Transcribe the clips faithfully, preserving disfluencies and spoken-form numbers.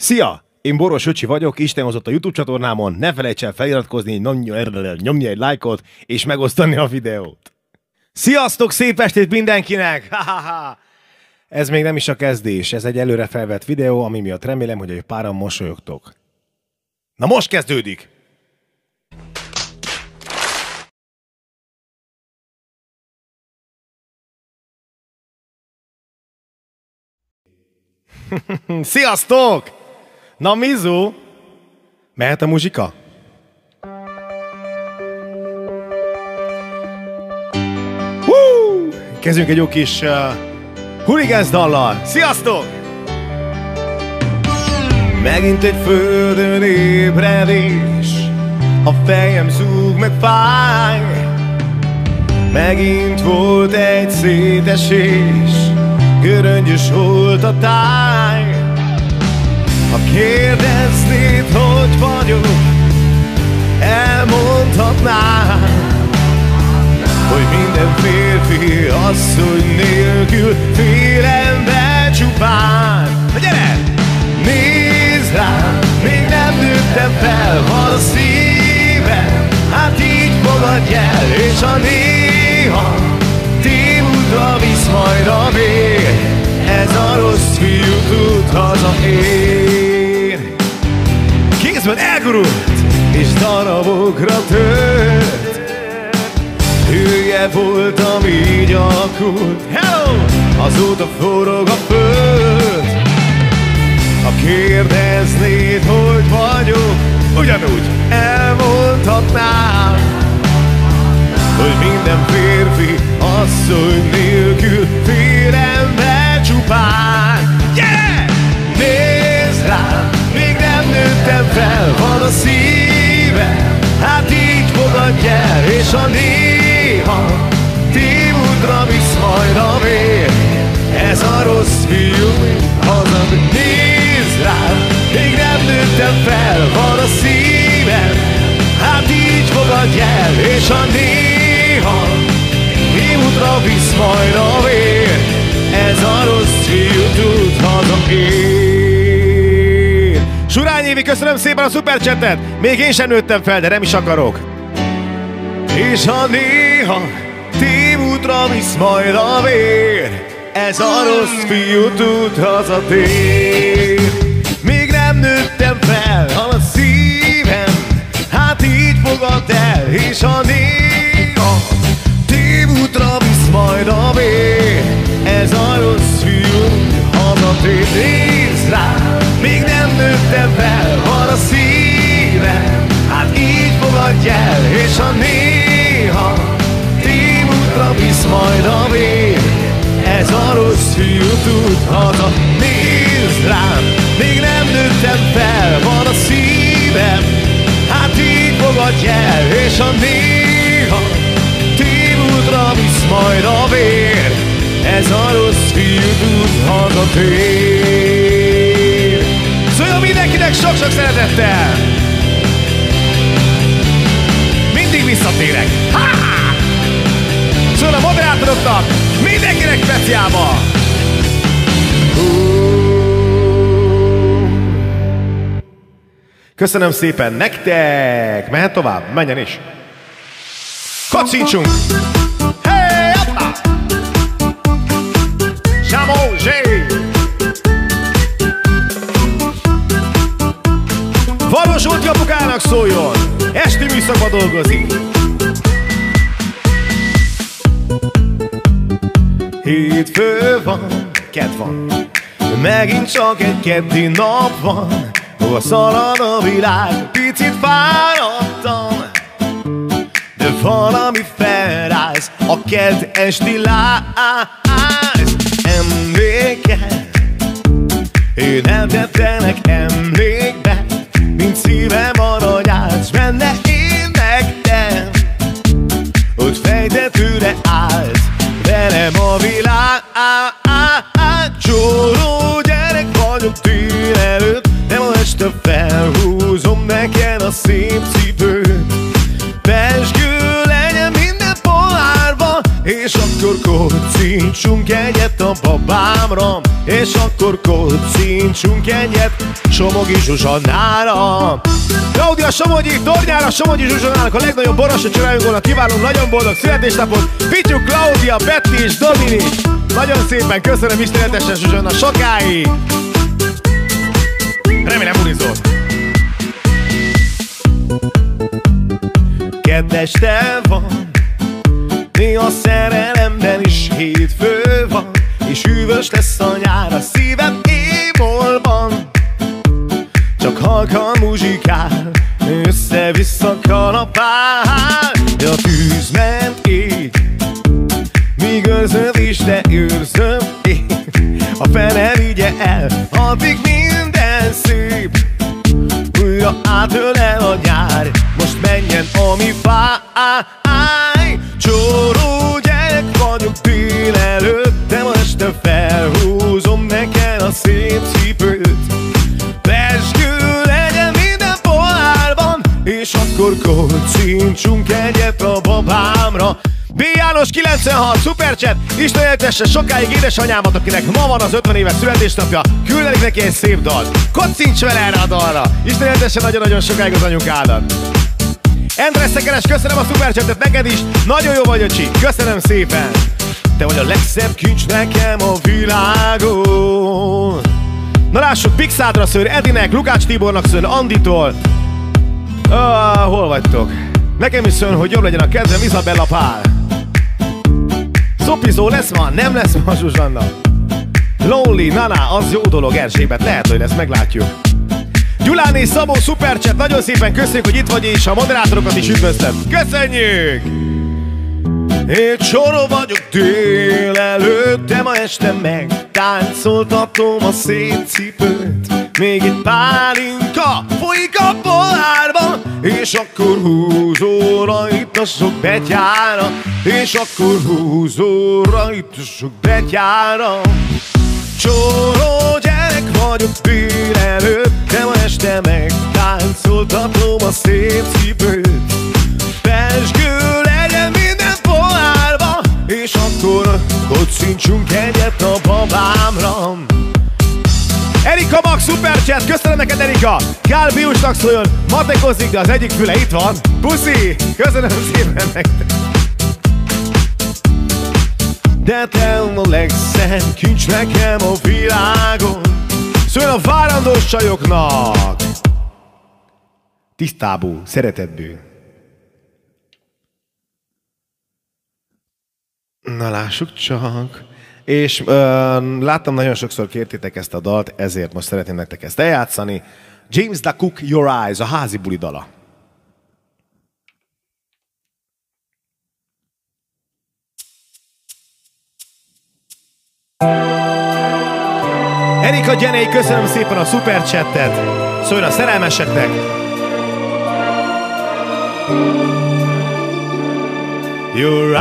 Szia! Én Boros Öcsi vagyok, Isten hozott a YouTube csatornámon, ne felejts el feliratkozni, nyomj egy lájkot és megosztani a videót. Sziasztok, szép estét mindenkinek! Ha-ha-ha! Ez még nem is a kezdés, ez egy előre felvett videó, ami miatt remélem, hogy egy páran mosolyogtok. Na most kezdődik! Sziasztok! Na Mizu! Mehet a muzsika? Hú! Kezdjünk egy jó kis uh, hooligans dallal. Sziasztok! Megint egy földön ébredés, a fejem zúg meg fáj. Megint volt egy szétesés, göröngyös volt a táj. Ha kérdeznéd, hogy vagyok, elmondhatnám, hogy minden férfi asszony nélkül félelembe csupán. Na gyere! Nézd rám, még nem nőttem fel, van a szívem, hát így fogadj el, és a néha tévútra visz majd a vér, ez a rossz fiú tud hazaér. Kézben elgurult, és darabokra tört. Hülye voltam, így alakult. Hello! Azóta forog a föld. Ha kérdeznéd, hogy vagyok, ugyanúgy elmondhatnám, hogy minden férfi asszony nélkül félelembe csupán. Yeah! Nézd rám, még nem nőttem fel, van a szívem, hát így fogadj el, és a néha tévútra visz majd a vér, ez a rossz fiú hazamegy. Nézd rám, még nem nőttem fel, van a szívem, hát így fogadj el, és a néha tévútra visz majd a vér, ez a rossz fiú tud hazaér. Surány Évi, köszönöm szépen a szuperchattet! Még én sem nőttem fel, de nem is akarok. És ha néha tévútra visz majd a vér, ez a rossz fiú tud hazatér. Még nem nőttem fel, ha a szívem, hát így fogad el, és ha néha tévútra visz majd a vér, ez a rossz fiú hazatér. Nézd rá, még nem nőttem fel, van a szívem, hát így fogadj el, és ha néha tévútra visz majd a vér, ez a rossz fiú tud haza. Nézd rám, még nem nőttem fel, van a szívem, hát így fogadj el, és ha néha tévútra visz majd a vér, ez a rossz fiú tud hazatér. Szóljon mindenkinek sok-sok szeretettel! Mindig visszatérek! Ha! Szól a moderátoroknak, mindenkinek speciálba! Köszönöm szépen nektek! Mehet tovább? Menjen is! Kacincsunk! Hey, appa! Sámó, zsé! Valós Ulti apukának szóljon! Esti műszakban dolgozik! Hétfő van, kedd van, megint csak egy keddi nap van, hova szalad a világ, picit fáradtam, de valami felráz, a kedd esti láz. Emléket, én eltettenek emlékbe, mint szívem aranyát, s benne én nektem, ott fejtetőre állt velem a világ. Csóró gyerek vagyok délelőtt, de ma este felhúzom neked a szép cipőt. Pezsgő legyen minden pohárban, és akkor kocincsunk egyet a babámra, és akkor kocincsunk egyet Somogy Zsuzsannára. Claudia Somogyi, Tornyára, Somogyi Zsuzsannának a legnagyobb borosra csináljunkon a kívánunk nagyon boldog születésnapot. Pityu, Claudia, Betty és Dominik. Nagyon szépen köszönöm istenetesen Zsuzsanna sokáig. Remélem bulizol. Kedves te van, néha szerelemben is hétfő van, és hűvös lesz a nyár a szívem émolban. Csak halkan muzsikál, össze-vissza kalapál, de a tűz ment ég, míg őrzöd is, de őrzöm én. A fene vigye el, addig minden szép, újra átölel a nyár, most menjen ami fáj. Csóró gyerek vagyok délelőtt, de ma este felhúzom neked a szép cipőt. Pezsgő legyen minden pohárban, és akkor kocincsunk egyet a babámra. B. János kilencvenhat, szuperchat, Isten éltesse sokáig édesanyámat, akinek ma van az ötven éves születésnapja, küldenik neki egy szép dalt. Kocincs vele erre a dalra, Isten éltesse nagyon-nagyon sokáig az anyukádat. Endre Szekeres, köszönöm a szuperchatet neked is, nagyon jó vagy, öcsi, köszönöm szépen. Te vagy a legszebb kincs nekem a világon. Na lássuk, Pixádra szőr Edinek, Lukács Tibornak szőr Anditól. Ah, hol vagytok? Nekem is szőn, hogy jobb legyen a kedvem, Izabella Pál. Szopizó lesz ma? Nem lesz ma, Zsuzsanna. Lonely, Nana, az jó dolog, Erzsébet, lehet, hogy lesz, meglátjuk. Gyulán és Szabó, szuperchat, nagyon szépen köszönjük, hogy itt vagy, és a moderátorokat is üdvözlöm. Köszönjük! Én Csóró vagyok délelőtt, de ma este megtáncoltatom a szép cipőt. Még egy pálinka folyik a pohárban, és akkor húzóra itt a sok betyára, és akkor húzóra itt a sok betyára. Csóró gyerek vagyok délelőtt, de ma este megtáncoltatom a szép cipőt. Pezsgő legyen minden pohárba, és akkor kocincsunk egyet a babámra. Erika Max, szuperchat, köszönöm neked Erika! Gál Biusnak szóljon, matekozik, de az egyik füle itt van. Puszi, köszönöm szépen nektek! De te a legszebb kincs nekem a világon. Szóljon a várandós csajoknak! Tisztábú, szeretetbű. Na lássuk csak. És uh, láttam, nagyon sokszor kértétek ezt a dalt, ezért most szeretném nektek ezt eljátszani. James the Cook, Your Eyes, a házi buli dala. Erika Gyenei, köszönöm szépen a szuperchattet. Szóljon a szerelmeseknek. Your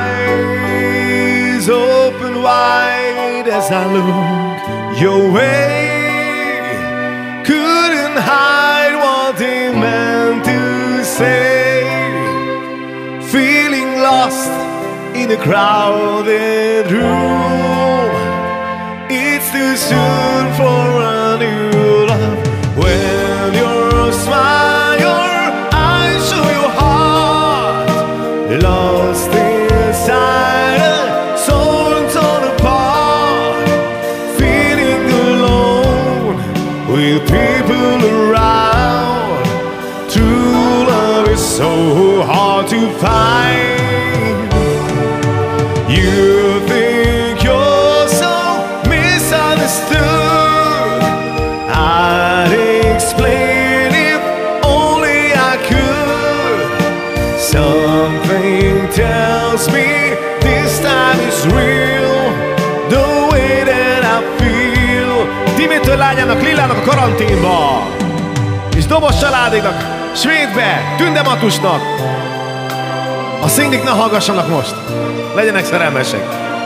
eyes open wide as I look your way. Couldn't hide what they meant to say. Feeling lost in a crowded room. It's too soon for a new love. When you're smile, your eyes show your heart. Lost inside, soul torn apart. Feeling alone with people around. True love is so hard to find. You think you're so misunderstood. I'd explain if only I could. Something tells me this time is real. The way that I feel. Dimitől lányának, Lillának a karanténba. És Dobos családéknak, Svédbe, Tünde Matusnak. A szinglik ne hallgassanak most. Legyenek szerelmesek.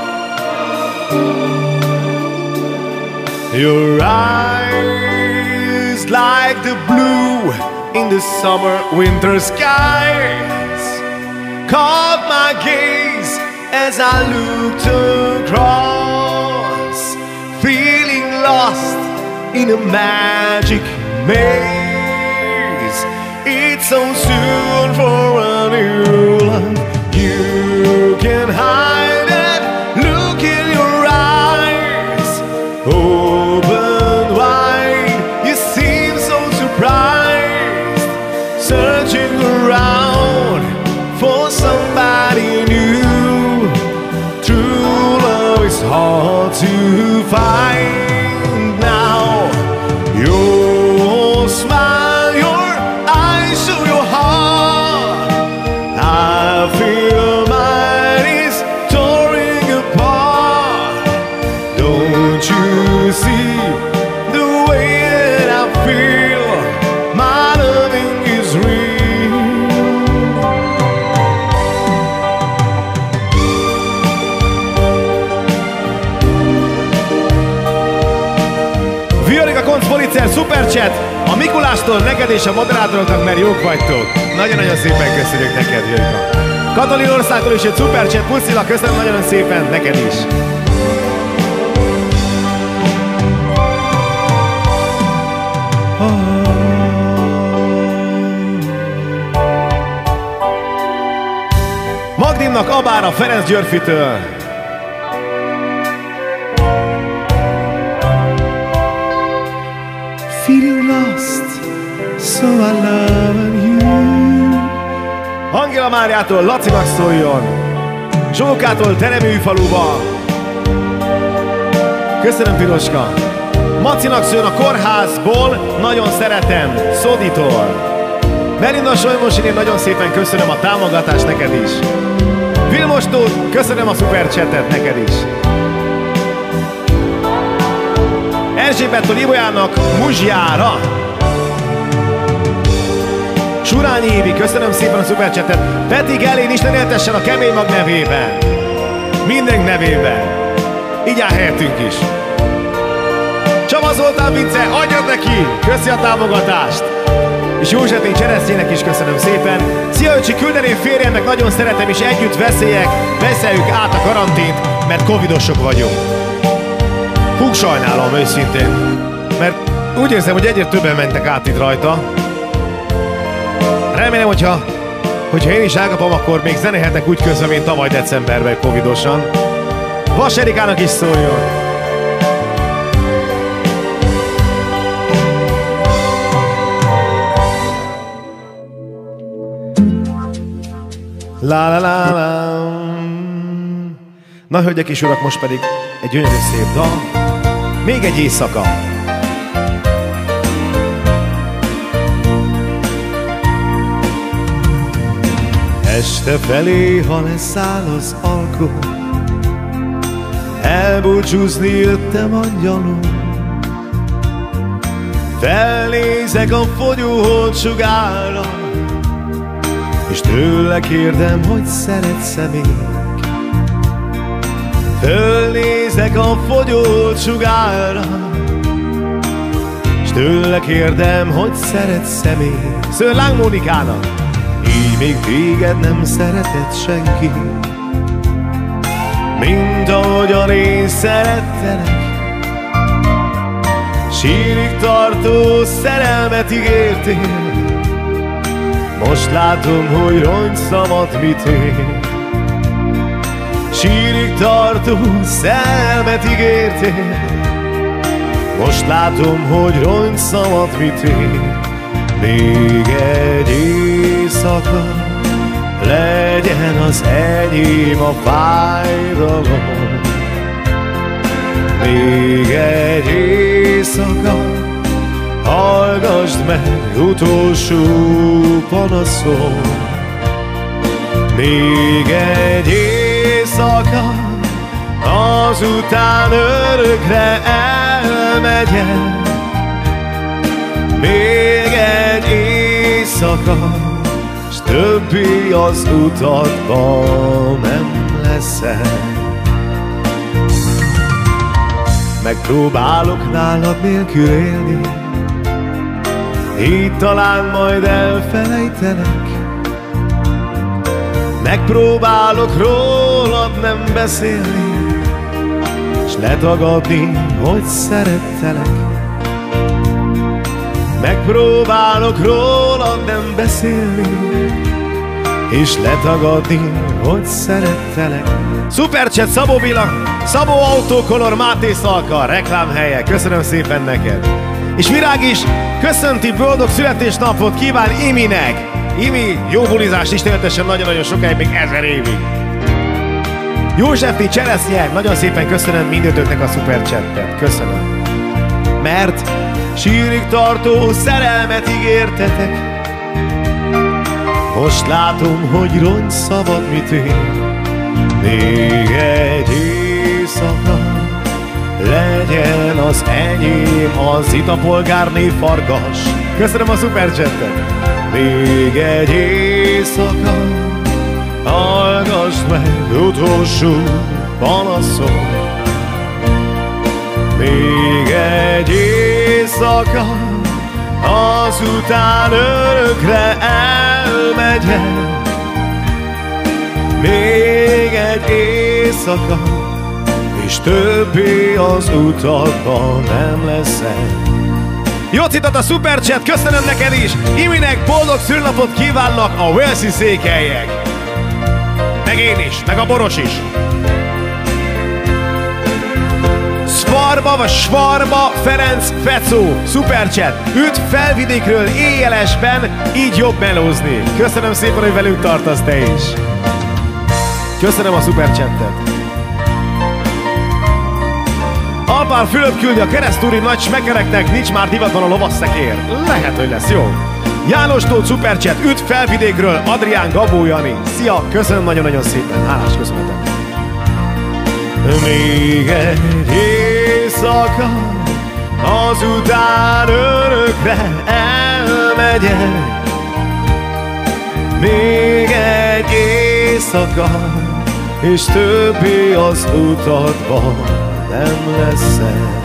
Your eyes like the blue in the summer winter skies caught my gaze as I looked across, feeling lost in a magic maze. It's so soon for a new love. You can hide it, look in your eyes, open wide. You seem so surprised, searching around for somebody new. True love is hard to find now. Your smile, your eyes show your heart. I feel mine is tearing apart. Don't you see the way that I feel? My loving is real. Viorika Konc Policer Superchat a Mikulástól neked és a moderátoroknak, mert jók vagytok. Nagyon-nagyon szépen köszönjük neked, Viorika. Katalin Országtól is egy Superchat, Puszila, köszönöm nagyon szépen neked is. Magdimnak Abára Ferenc Györfitől. Feeling lost, so I love you. Angela Máriától Lacinak szóljon. Zsókától Tereműfaluba. Köszönöm, Piroska. Macinak szól a kórházból, nagyon szeretem, Szoditól. Melinda Solymosiné, nagyon szépen köszönöm a támogatást neked is. Vilmostó, köszönöm a szupercsetet neked is. Erzsébettől Ibolyának Muzsjára. Surányi Évi, köszönöm szépen a szupercsetet. Peti Gelén, Isten éltessen a kemény mag nevében. Mindenk nevében. Így áll helyettünk is. Csaba Zoltán Vince, adjad neki! Köszi a támogatást! És Józsefény Cseresznyének is köszönöm szépen. Szia öcsi, küldeném férjemnek, nagyon szeretem, és együtt veszélyek, veszeljük át a karantént, mert covidosok vagyunk. Hú, sajnálom őszintén, mert úgy érzem, hogy egyre többen mentek át itt rajta. Remélem, hogyha, hogyha én is elkapom, akkor még zenéhetek úgy közben, mint tavaly decemberben covidosan. Vas Erikának is szóljon! La la la la. Na, hölgyek és urak, most pedig egy gyönyörű szép dal. Még egy éjszaka. Este felé, ha leszáll az alkot, elbúcsúzni jöttem angyalom. Felnézek a fogyóhold sugárra, és tőle kérdem, hogy szeretsz-e még. Fölnézek a fogyóhold sugárra, és tőle kérdem, hogy szeretsz-e még. Szőr Láng Mónikának. Így még téged nem szeretett senki, mint ahogyan én szerettelek. Sírig tartó szerelmet ígértél, most látom, hogy roncszamat mit ér. Sírig tartó szerelmet ígértél, most látom, hogy roncszamat mit ér. Még egy éjszaka legyen az enyém a fájdalom. Még egy éjszaka hallgassd meg utolsó panaszom. Még egy éjszaka, azután örökre elmegyek. Még egy éjszaka, s többé az utatban nem leszel. Megpróbálok nálad nélkül élni, így talán majd elfelejtelek. Megpróbálok róla rólad nem beszélni, s letagadni, hogy szerettelek. Megpróbálok rólad nem beszélni, és letagadni, hogy szerettelek. Superchat Szabó Villa, Szabó Autocolor, Máté Szalka, reklámhelye, köszönöm szépen neked. És Virág is köszönti, boldog születésnapot kíván Iminek. Imi, jó bulizást, Isten éltessen nagyon-nagyon sokáig, még ezer évig. Józsefti Cseresznye, nagyon szépen köszönöm mindötöknek a Superchattet, köszönöm. Mert sírig tartó szerelmet ígértetek, most látom, hogy rongy szabad mit ér. Még egy éjszaka legyen az enyém, az itt a polgárné Farkas. Köszönöm a Superchattet. Még egy éjszaka, hallgass meg utolsó panaszom. Még egy éjszaka, azután örökre elmegyek. Még egy éjszaka, és többé az utakban nem leszek. Jocitot a Superchat, köszönöm neked is! Iminek boldog szülnapot kívánnak a Walesi székelyek! Meg én is, meg a Boros is! Svarba vagy Svarba Ferenc Fecó, Superchat, üt Felvidékről éjjelesben, így jobb melózni. Köszönöm szépen, hogy velünk tartasz te is. Köszönöm a Superchattet. Alpár Fülöp küldi a keresztúri nagy smekereknek, nincs már divatban a lovasszekér. Lehet, hogy lesz, jó. János Tóth Superchat, üt Felvidékről, Adrián Gabó Jani. Szia, köszönöm nagyon-nagyon szépen, hálás köszönetem. Még egy éjszaka, azután örökre elmegyek. Még egy éjszaka, és többé az utatban nem leszek.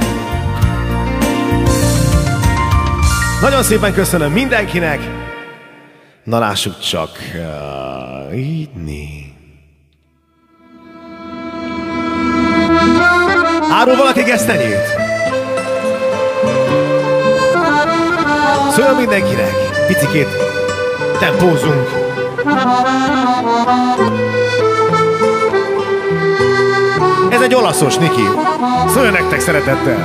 Nagyon szépen köszönöm mindenkinek. Na lássuk csak. Így né. Árul valaki gesztenyét? Szóljon mindenkinek. Picikét tempózunk. Ez egy olaszos, Niki. Szóljon nektek szeretettel.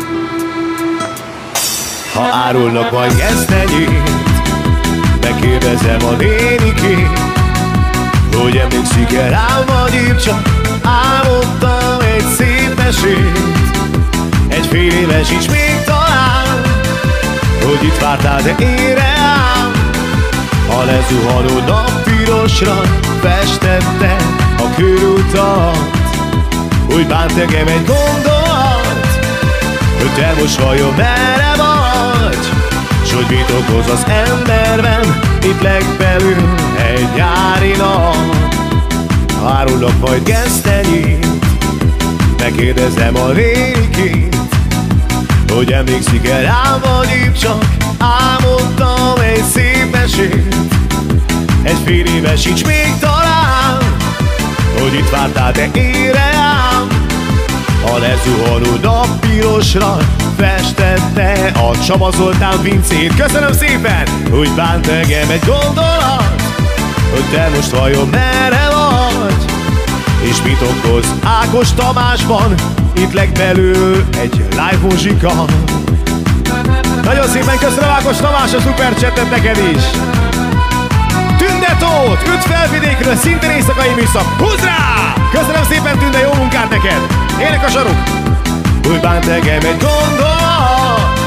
Ha árulnak majd gesztenyét, megkérdezem a nénikét, hogy emlékszik-e rám, vagy épp csak álmodtam egy szép mesét. Egy fél éves is még talán, hogy itt vártál, de én reám. A lezuhanó nap pirosra festette a körútat. Úgy bánt engem egy gondolat, hogy te most vajon merre vagy, s hogy mit okoz az emberben itt legbelül egy nyári nap. Árulok majd gesztenyét, megkérdezem a nénikét, hogy emlékszik-e rám, vagy épp csak álmodtam egy szép mesét. Egy fél éves sincs még talán, hogy itt vártál, de én reám. A lezuhanó nap pirosra festette a Csaba Zoltán pincét. Köszönöm szépen! Úgy bánt engem egy gondolat, hogy te most vajon merre vagy, és mit okoz Ákos Tamásban itt legbelül egy live muzsika. Nagyon szépen köszönöm Ákos Tamás a Superchatet neked is. Tünde Tóth, üt Felvidékről, szintén éjszakai műszak. Húzd rá! Köszönöm szépen, Tünde, jó munkát neked! Ének a saruk! Úgy bánt engem egy gondolat.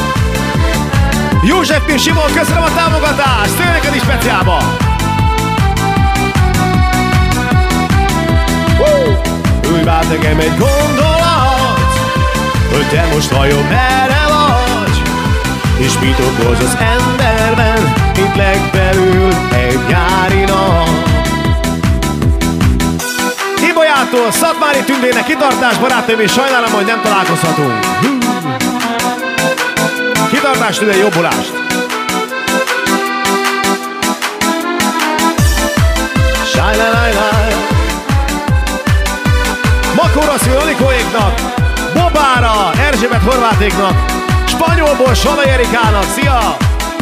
József Simon, köszönöm a támogatást! Szólj neked is speciálba! Úgy bánt engem egy gondolat, hogy te most vajon merre vagy, és mit okoz az emberben itt legbelül egy nyári nap. Ibolyától Szatmári Tündének kitartás, barátaim, és sajnálom, hogy nem találkozhatunk. Kitartás, Tündé, jobbulást! Sajnálaj, Erzsébet Horvátéknak, Spanyolból Solai Erikának, szia!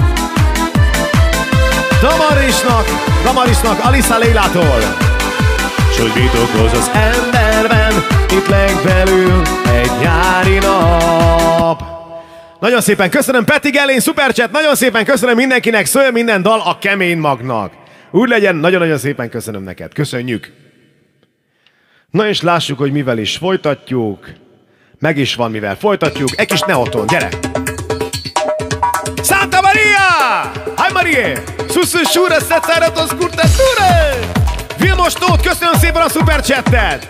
Damarisnak, Damarisnak, Alisa Lélától. S hogy mit okoz az emberben, itt legbelül egy nyári nap. Nagyon szépen köszönöm Peti Gelén, szuperchat, nagyon szépen köszönöm mindenkinek, szóljon minden dal a kemény magnak. Úgy legyen, nagyon-nagyon szépen köszönöm neked, köszönjük. Na és lássuk, hogy mivel is folytatjuk. Meg is van, mivel folytatjuk. Egy kis neoton, gyere! Santa Maria! Hi Marie! Sussurra szetszáratos kurtature! Vilmos Tóth, köszönöm szépen a szuperchattet!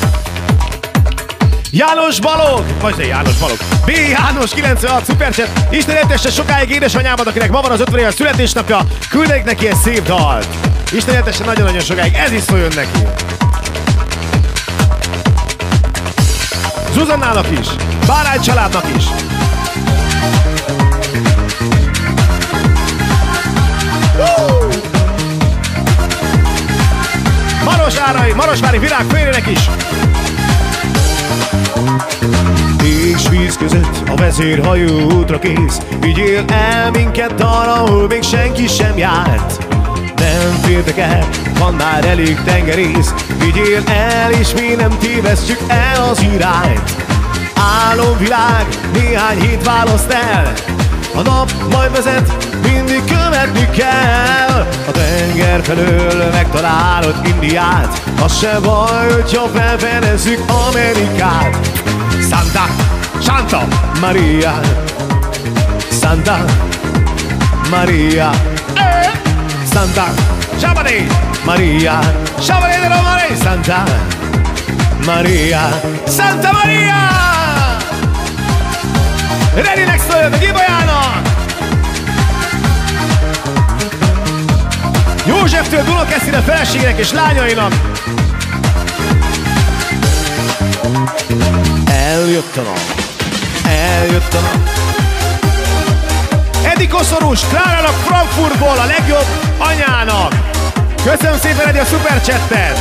János Balog, vagy de János Balog, B. János kilencvenhat szuperchat. Isten éltesse sokáig édesanyámat, akinek ma van az ötven éves születésnapja. Küldjék neki egy szép dalt. Isten éltesse nagyon-nagyon sokáig, ez is szóljon neki. Zuzannának is, Bárány családnak is. Uh! Marosvári, Marosvári Virág férjének is. És víz között a vezérhajó útra kész. Vigyél el minket arra, ahol még senki sem járt. Nem féltek el, van már elég tengerész. Vigyél el, és mi nem tévesztjük el az irányt. Álomvilág, néhány hét választ el. A nap majd vezet, mindig követni kell. A tenger felől megtalálod Indiát. Az se baj, hogyha felfedezzük Amerikát. Santa, Santa Maria, Santa Maria, eh. Santa Shabari Maria, Shabari de Romare, Santa Maria, Santa Maria. Ready-nek szóljon a Gibajának! Józseftől Dunakeszire feleségének és lányainak! Eljött a nap, eljött a nap. Edi Koszorús, Klárának Frankfurtból, a legjobb anyának! Köszönöm szépen, Edi, a szuperchattet!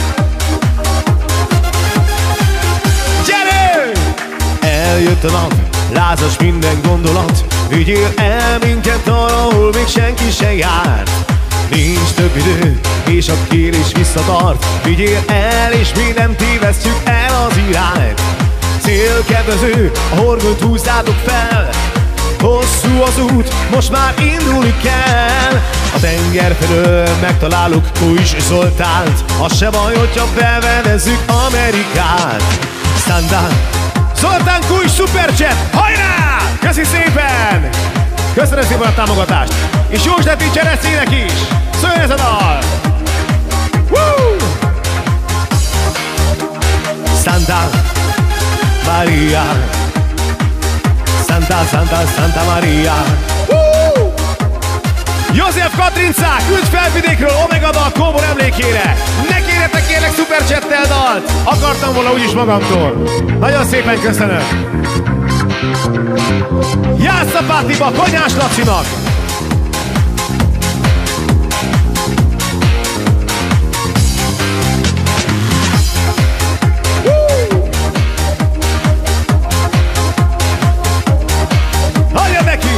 Gyere! Eljött a nap, lázas minden gondolat. Vigyél el minket arra, ahol még senki se járt. Nincs több idő, és a kérés visszatart. Vigyél el, és mi nem tévesztjük el az irányt. Célkedvező, a horgonyt húzzátok fel. Hosszú az út, most már indulni kell. A tenger felől megtaláljuk Kujs Zoltánt. Az se baj, hogyha felvedezzük Amerikát. Santa Zoltán Kujs szuperchat, hajrá! Köszi szépen! Köszönöm szépen a támogatást! És Józsdeti Csereszének is! Szóljon ez a dal! Woo! Santa Maria, Santa, Santa, Santa Maria. Woo! József Katrincák, üdv Felvidékről, Omega dal Kóbor emlékére! Ne kérjetek kérlek szuperchattel dalt! Akartam volna úgyis magamtól. Nagyon szépen köszönöm! Jászapátiba, Konyhás Lacinak! Hagyja neki!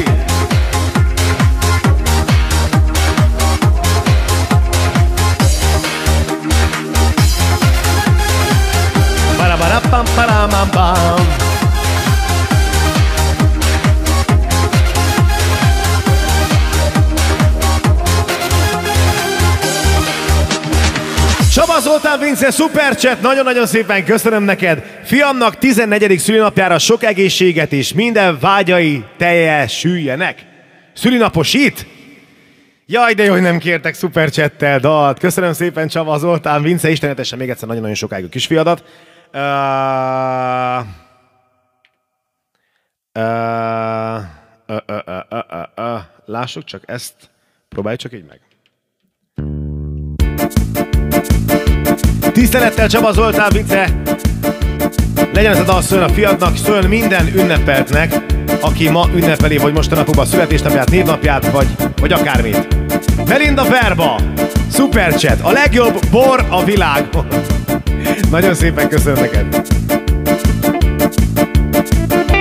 Para-para-pam, para-mam-pam. Csaba Zoltán Vince, szuperchat, nagyon-nagyon szépen köszönöm neked. Fiamnak tizennegyedik szülinapjára sok egészséget és minden vágyai teljesüljenek. Szülinaposít? Jaj, de jó, hogy nem kértek szuperchattel dalt. Köszönöm szépen Csaba Zoltán Vince, istenetesen még egyszer nagyon-nagyon sokáig a kisfiadat. Uh, uh, uh, uh, uh, uh, uh, uh. Lássuk csak ezt, próbálj csak így meg. Tisztelettel Csaba Zoltán Vince, legyen ez a dal, szóljon a fiadnak, szóljon minden ünnepeltnek, aki ma ünnepeli, vagy mostanapokban születésnapját, névnapját, vagy, vagy akármit. Melinda Verba, szuperchat, a legjobb bor a világon. Nagyon szépen köszönöm neked.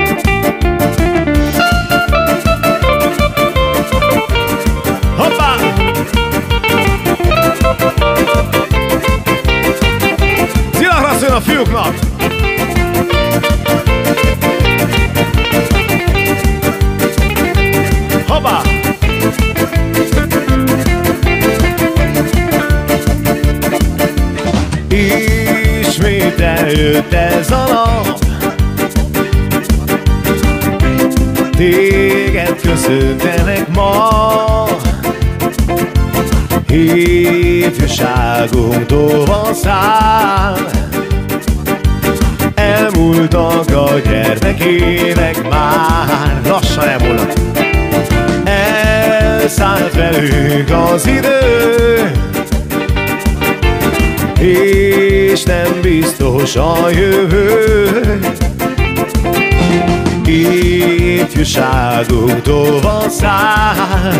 eljött ez a nap, téged köszöntenek ma. Ifjúságunk tavaszán, elmúltak a gyermekének már. Lassan elmúlnak. Elszállt velünk az idő, és nem biztos a jövő. Ifjúságunk tavaszán,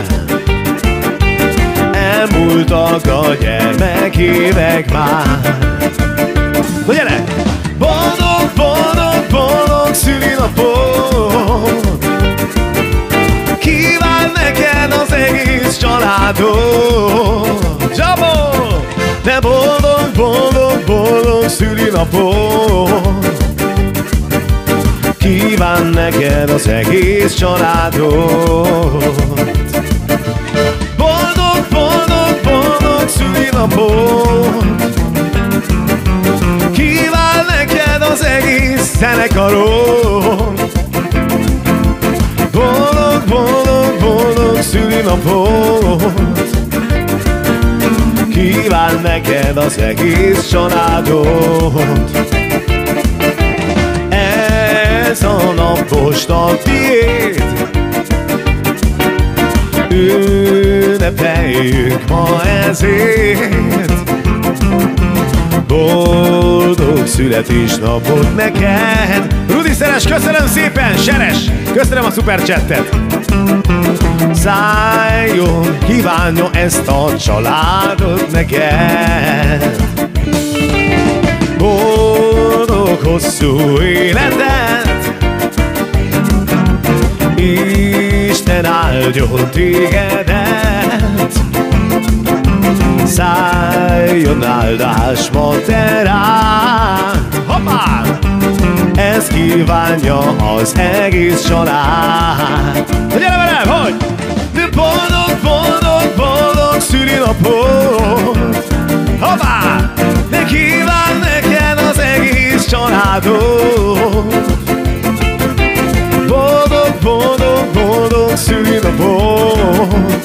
elmúltak a gyermekévek már. Na gyere! Boldog, boldog, boldog szülinapot kíván neked az egész családot. Csabó! De boldog, boldog, boldog szülinapot kíván neked az egész családot. Boldog, boldog, boldog szülinapot kíván neked az egész zenekarot. Boldog, boldog, boldog szülinapot kíván neked az egész családot. Ez a nap most a tiéd, ünnepeljünk ma ezért. Boldog születésnapot neked. Rudi Szeres, köszönöm szépen! Seres, köszönöm a szuperchattet. Szálljon, kívánja ezt a családot neked. Boldog hosszú életet, Isten áldjon tégedet. Szálljon áldás ma te rád. Hoppá! Ezt kívánja az egész család. Na gyere velem, hogy! De boldog, boldog, boldog szülinapot. Hoppá! De kíván neked az egész családot. Boldog, boldog, boldog szülinapot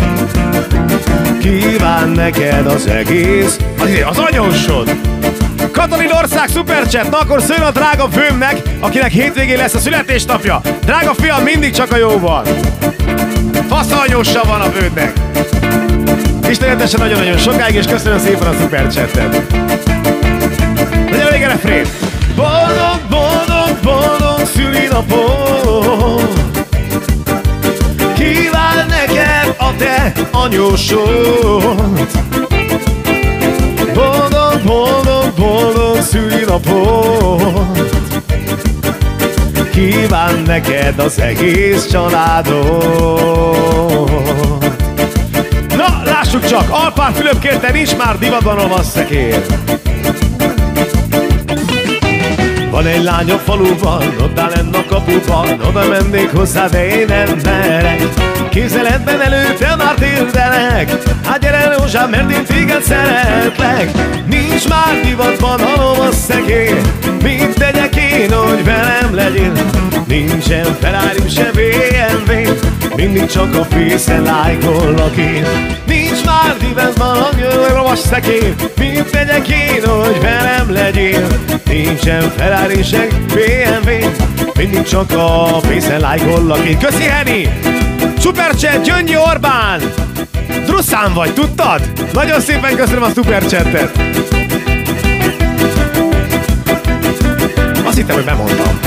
kíván neked az egész, az anyósod. Katalin Ország szuperchat, na akkor szóljon a drága főmnek, akinek hétvégén lesz a születésnapja. Drága fiam, mindig csak a jó van. Faszanyósa van a fődnek. Isten értesen nagyon-nagyon sokáig, és köszönöm szépen a szuperchattet. Legyen a vége refrén. Boldog, boldog, boldog szülinapot kíván neked a te anyósod. Boldog, boldog, boldog szülinapot kíván neked az egész családot. Na, lássuk csak, Alpár Fülöp kérte, nincs már divatban a vasszekér. Van egy lány a faluban, ott áll enn a kapuban, oda mennék hozzá, de én nem merek. Képzeletben előtte már térdelek, hát gyere Rózsám, mert én téged szeretlek. Nincs már divatban a lovasszekér, mit tegyek én, hogy velem legyél. Nincsen Ferrari, se bé em vé, mindig csak a Face-en lájkollak én. Nincs már divatban a lovasszekér, mit tegyek én, hogy velem legyél. Nincsen Ferrari, se bé em vé, mindig csak a Face-en lájkollak én. Köszi, Henny! Superchat, Gyöngyi Orbán! Drusszán vagy, tudtad? Nagyon szépen köszönöm a szuperchattet! Azt hittem, hogy bemondtam.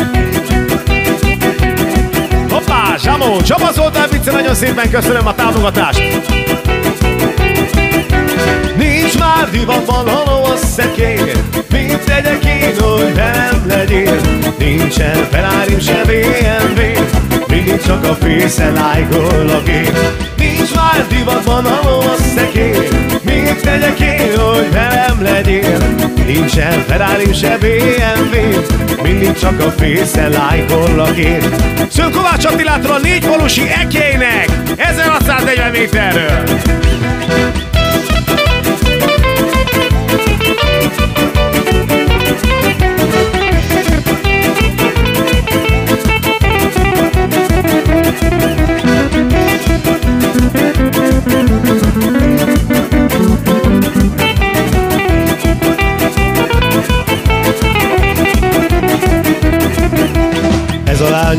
Hoppá, Zsamó! Csaba Zoltán Vicce, nagyon szépen köszönöm a támogatást! Nincs már divatban a lovasszekér, mit tegyek én, hogy velem legyél. Nincsen Ferrari, se bé em vé, mindig csak a Face-en lájkollak én. Nincs már divatban a lovasszekér, mit tegyek én, hogy velem legyél. Nincsen Ferrari, se bé em vé, mindig csak a Face-en lájkollak én. Szön Kovács Attilától a négy falusi ekjeinek ezerhatszáznegyven méterről.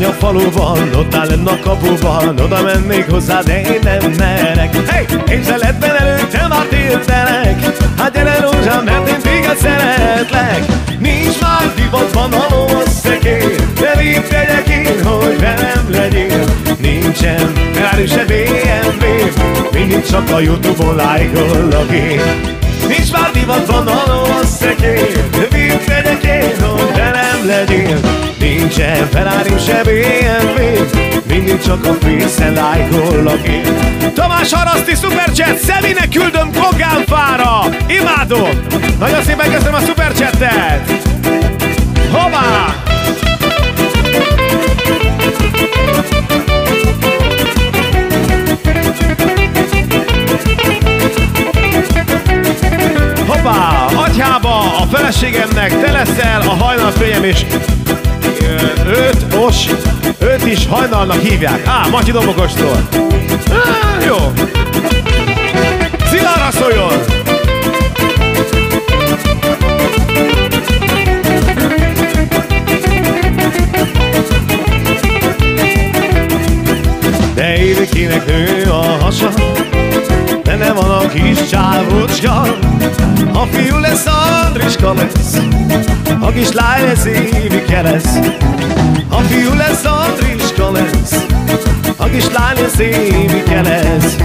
lány a faluban, ott áll lenn a kapuban, oda mennék hozzá, de én nem merek. Hey! Képzeletben előtte már térdelek, hát gyere rózsám, mert én téged szeretlek. Nincs már divatban a lovasszekér, de mit tegyek én, hogy velem legyél? Nincsen Ferrari se bé em vé, mindig csak a Youtube-on lájkollak én. Nincs már divatban a lovasszekér, de mit tegyek én, hogy velem legyél? Nincsen Ferrari se bé em vé, mindig csak a Face-en lájkollak én. Tamás Haraszti Superchat, Szeminek küldöm Kogánfára, imádom! Nagyon szépen köszönöm a Superchattet! Hová! Hoppá! Atyába a feleségemnek te leszel a hajnalfőjem, és öt os, öt is hajnalnak hívják. Á, Matyi Dobogostól. Á, jó. Szilára szóljon! De évikének nő a hasa, benne van a kis csávocska. A fiú lesz, Andriska lesz, a kis lány lesz, Évike lesz. A fiú lesz, Andriska lesz, a kis lány lesz, Évike lesz.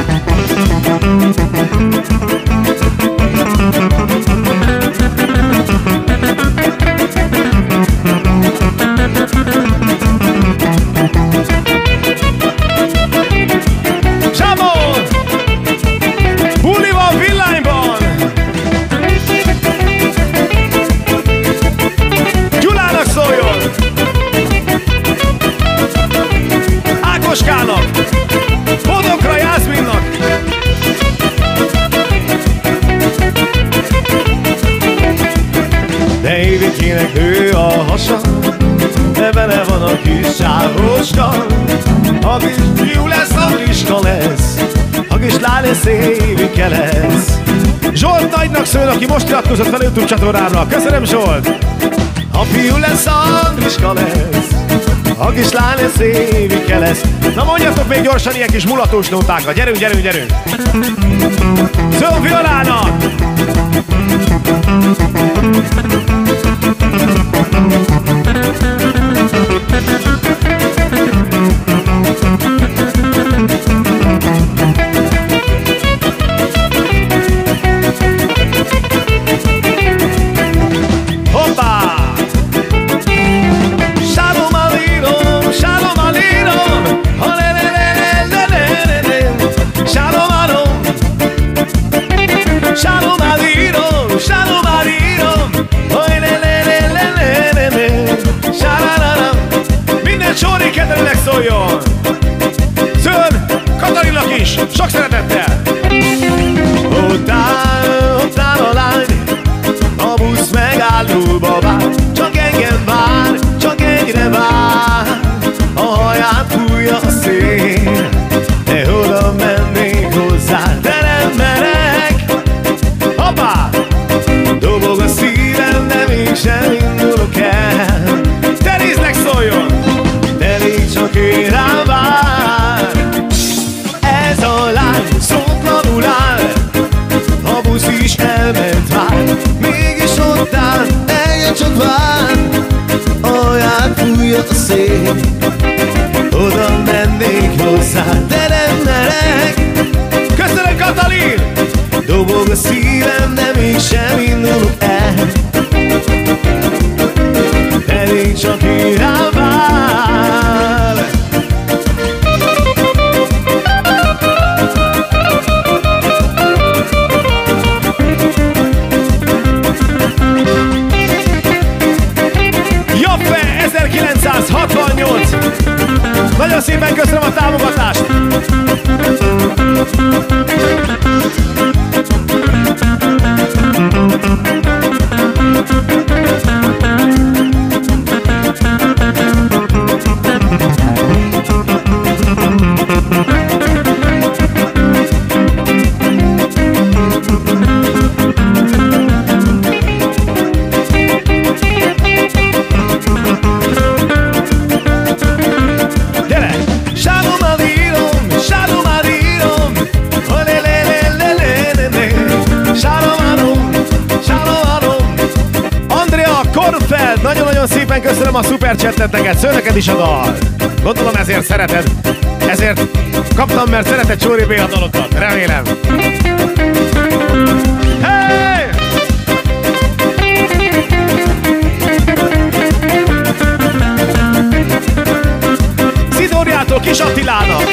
Sámon! Buli van villányban! Gyulának szóljon! Ákoskának! Bodokra Jászminnak! De Évikének ő a hasa, de vele van a kis csávocska. A kis fiú lesz, Andriska lesz, a kis lány lesz, Évike lesz. Zsolt nagynak szól, aki most iratkozott fel a YouTube csatornámra. Köszönöm, Zsolt! A fiú lesz, Andriska lesz, a kis lány lesz, Évike lesz. Na mondjatok még gyorsan ilyen kis mulatós nótákat. Gyerünk, gyerünk, gyerünk! Szól Violának! Hoppá! Shalom alirom, shalom alirom, halelelelelelelelelel. Shalom alirom, shalom alirom, shalom alirom, halelelelelelelelel. Shalalalam. Minden Csóri kedvelőnek szóljon! Szön Katalinnak is, sok szeretettel! Hottál, hottál a lány, a busz megállóba vár, csak engem vár, csak egyre vár. A haját fújja a szél, de oda mennék hozzá, de nem merek. Hoppá! Dobog a szívem, de mégsem indulok el. Teréznek szóljon! De még csak én rám vár. Ez a lány szótlanul áll, a busz is elment vár, mégis ott áll, engem csak vár. Alját fújja a szél, oda mennék hozzá, de nem merek. Köszönöm, Katalin! Dobog a szívem, de mégsem indulok el. Elég csak én rám vár. Joppe ezerkilencszázhatvannyolc, Köszönöm a szuperchatteteket, szól neked is a dal. Gondolom ezért szereted. Ezért kaptam, mert szereted Csóri Béla dalokat. Remélem. Hey! Szidóriától Kis Attilának.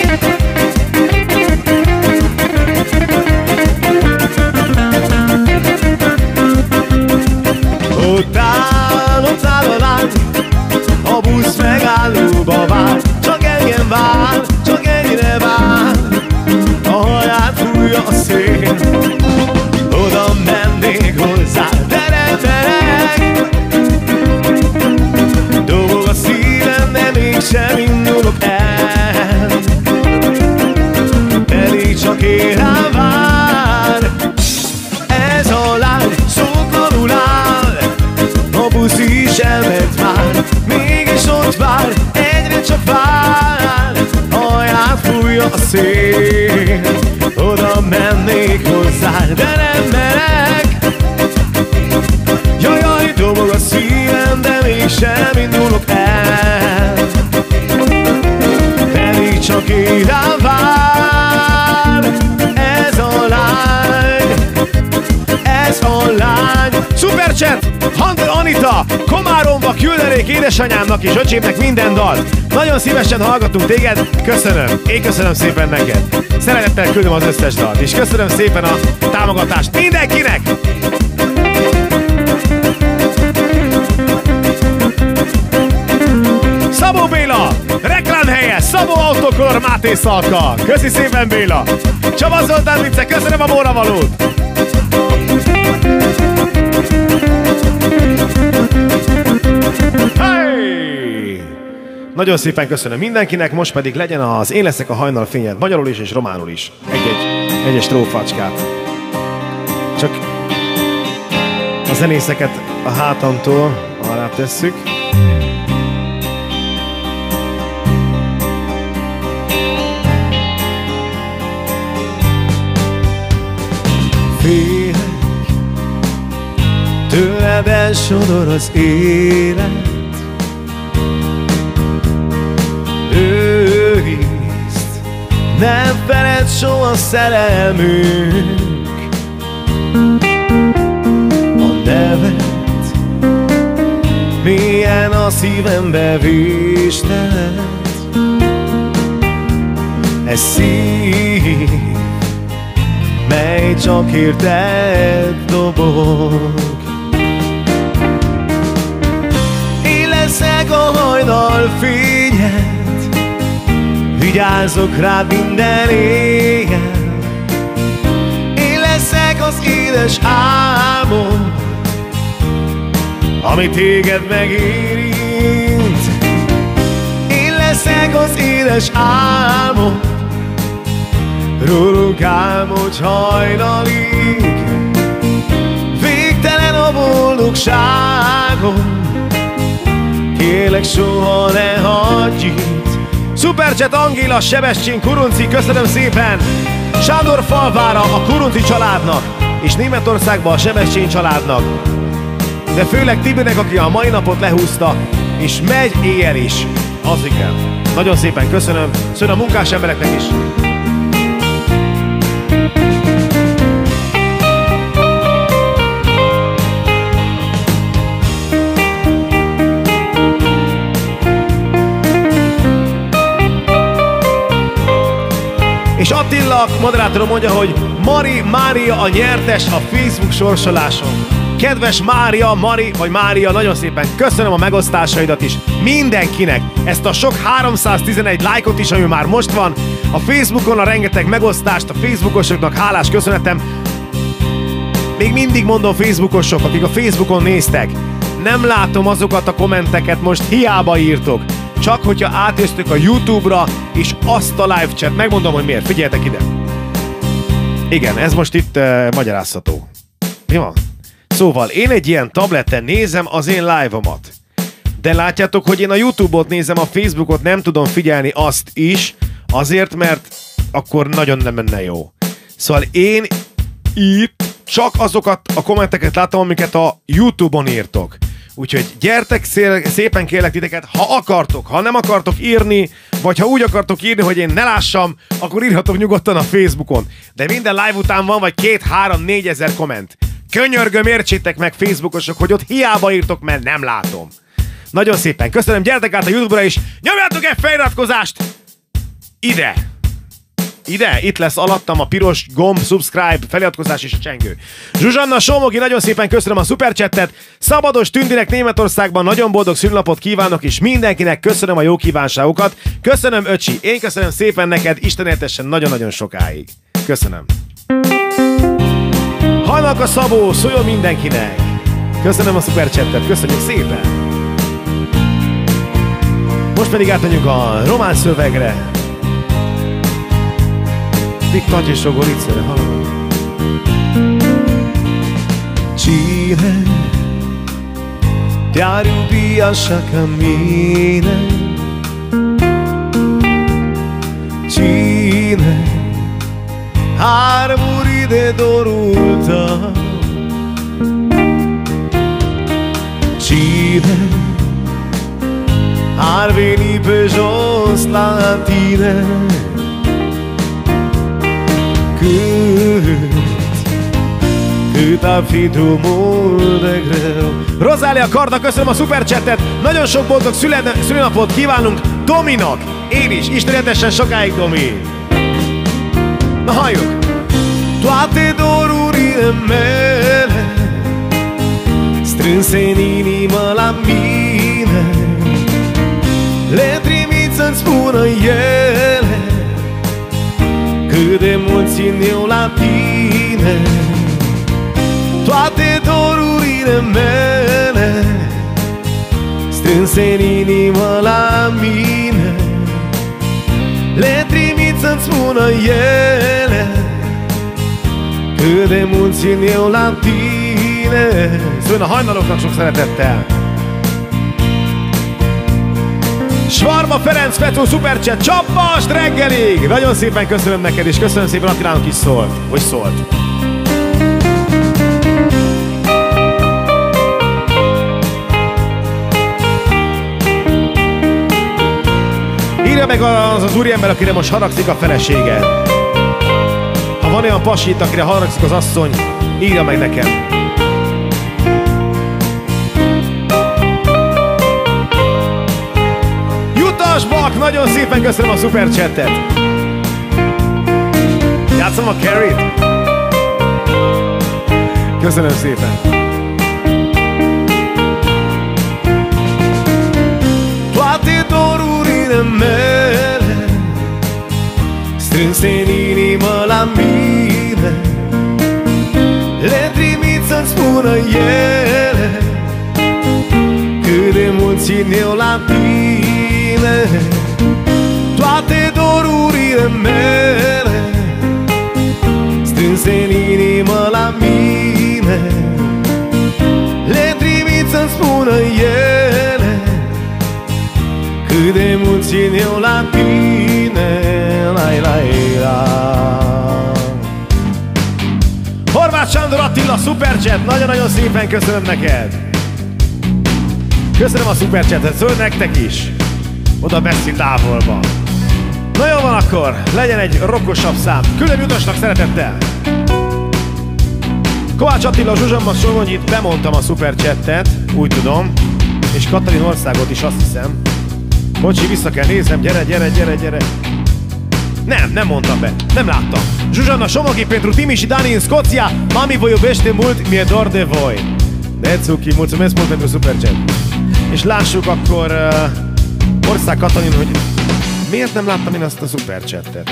Után, után a lány, a busz megállóba vár, csak engem vár, csak ennyire vár, a haját fújja a szél, oda mennék hozzá, de remeg, dobog a szívem, de mégsem indulok el, pedig csak én rám vár, ez a lány szótlanul áll, a busz is elment már, mégis ott vár, egyre csak vár, haját fújja a szél, oda mennék hozzá, de nem merek, jajjaj, dobog a szívem, de mégsem indulok el, pedig csak én rám vár, ez a lány, ez a lány. Superchat! Hand Anita, Komáromba küldenék édesanyámnak és öcsémnek minden dalt. Nagyon szívesen hallgatunk téged, köszönöm. Én köszönöm szépen neked. Szeretettel küldöm az összes dalt, és köszönöm szépen a támogatást mindenkinek! Szabó Béla, reklámhelye, Szabó Autokolor Máté Szalka. Köszi szépen Béla. Csaba Zoltán Vicce, köszönöm a móravalót. Hey! Nagyon szépen köszönöm mindenkinek, most pedig legyen az Én leszek a hajnal fényed, magyarul is és románul is. Egy-egy, egy-egy strófácskát. Csak a zenészeket a hátamtól alá tesszük. Félek, tőled elsodor az élet, őrizd, nem feled soha szerelmünk, a neved milyen a szívembe vésted, ez szív, mely csak érted dobog. Én leszek a hajnal fényed, vigyázok rád minden éjjel. Én leszek az édes álmom, ami téged megérint. Én leszek az édes álmom, rólunk álmodj hajnalig, végtelen a boldogságom, kérlek soha ne hagyj itt. Superchat Angéla, Sebestyén, Kurunci, köszönöm szépen! Sándor Falvára a Kurunci családnak, és Németországban a Sebestyén családnak, de főleg Tibinek, aki a mai napot lehúzta, és megy éjjel is. Az igen. Nagyon szépen köszönöm, köszönöm a munkás embereknek is. És Attila, moderátorom mondja, hogy Mari Mária a nyertes a Facebook sorsoláson. Kedves Mária, Mari vagy Mária, nagyon szépen köszönöm a megosztásaidat is mindenkinek. Ezt a sok háromszáztizenegy lájkot is, ami már most van. A Facebookon a rengeteg megosztást, a Facebookosoknak hálás köszönetem. Még mindig mondom Facebookosok, akik a Facebookon néztek. Nem látom azokat a kommenteket, most hiába írtok. Csak hogyha átjöztök a YouTube-ra, és azt a live chat, megmondom, hogy miért. Figyeljetek ide. Igen, ez most itt uh, magyarázható. Mi van? Szóval én egy ilyen tableten nézem az én live-omat. De látjátok, hogy én a YouTube-ot nézem, a Facebookot nem tudom figyelni azt is, azért, mert akkor nagyon nem menne jó. Szóval én itt csak azokat a kommenteket látom, amiket a YouTube-on írtok. Úgyhogy gyertek szépen kérlek titeket, ha akartok, ha nem akartok írni, vagy ha úgy akartok írni, hogy én ne lássam, akkor írhatok nyugodtan a Facebookon. De minden live után van vagy két, három, négy ezer komment. Könyörgöm, értsétek meg Facebookosok, hogy ott hiába írtok, mert nem látom. Nagyon szépen köszönöm, gyertek át a YouTube-ra is, nyomjátok egy feliratkozást ide! Ide, itt lesz alattam a piros gomb, subscribe, feliratkozás és a csengő. Zsuzsanna Somogi, nagyon szépen köszönöm a szuperchattet. Szabados Tündinek Németországban nagyon boldog szülinapot kívánok, és mindenkinek köszönöm a jó kívánságokat. Köszönöm, öcsi, én köszönöm szépen neked, Isten éltessen nagyon-nagyon sokáig. Köszönöm. Hajnalka Szabó, szóljon mindenkinek. Köszönöm a szuperchattet, köszönjük szépen. Most pedig átmegyünk a román szövegre. Tiktat és Sogoricere, hallom. Cine te-ar iubi așa ca mine? Cine ar muri de dorul tău? Cine ar veni pe jos la tine? Cât, cât a fi drumul de greu. Rozália Karda, köszönöm a szuperchattet. Nagyon sok boldog szülinapot kívánunk Dominak. Én is, Isten éltessen sokáig, Domi. Na halljuk. Toate dorurile mele strânse în inimă la mine, le trimit să-mi spună ele cât de mult țin eu la tine. Toate dorurile mele strânse în inimă la mine, le trimit să-mi spună ele cât de mult țin eu la tine. Szóljon a hajnaloknak sok szeretettel. Svarma Ferenc Petro szuperchat, csapast reggelig! Nagyon szépen köszönöm neked, és köszönöm szépen Attilának is szólt, hogy szólt. Írja meg az az úriember, akire most haragszik a felesége. Ha van olyan pasi itt, akire haragszik az asszony, írja meg nekem. Bak, nagyon szépen köszönöm a szuperchattet. Játszom a Carrie-t. Köszönöm szépen. Toate dorurile mele strânse în inimă la mine, le trimit să-mi spună ele cât de mult țin eu la tine. Toate dorurile mele strânse în inimă la mine, le trimit să-mi spună ele cât de mult țin eu la tine. Lai, lai, la. Horváth Sándor Attila, szuperchat, nagyon-nagyon szépen köszönöm neked. Köszönöm a szuperchatet, szól nektek is. Oda messzi távolba. Na jó van akkor, legyen egy rockosabb szám. Külön utasnak szeretettel. Kovács Attila, Zsuzsanna Somogit, bemondtam a szuperchattet, úgy tudom. És Katalin Országot is, azt hiszem. Bocsi, vissza kell néznem, gyere, gyere, gyere, gyere. Nem, nem mondtam be, nem láttam. Zsuzsanna Somogi, pentru Timiș și Dani în Scoția. Mami, vă iubește mult, mi-e dor de voi. Necuki, mulțumesc mult pentru superchat. És lássuk akkor uh, Ország Katalin, hogy miért nem láttam én azt a szuperchattet.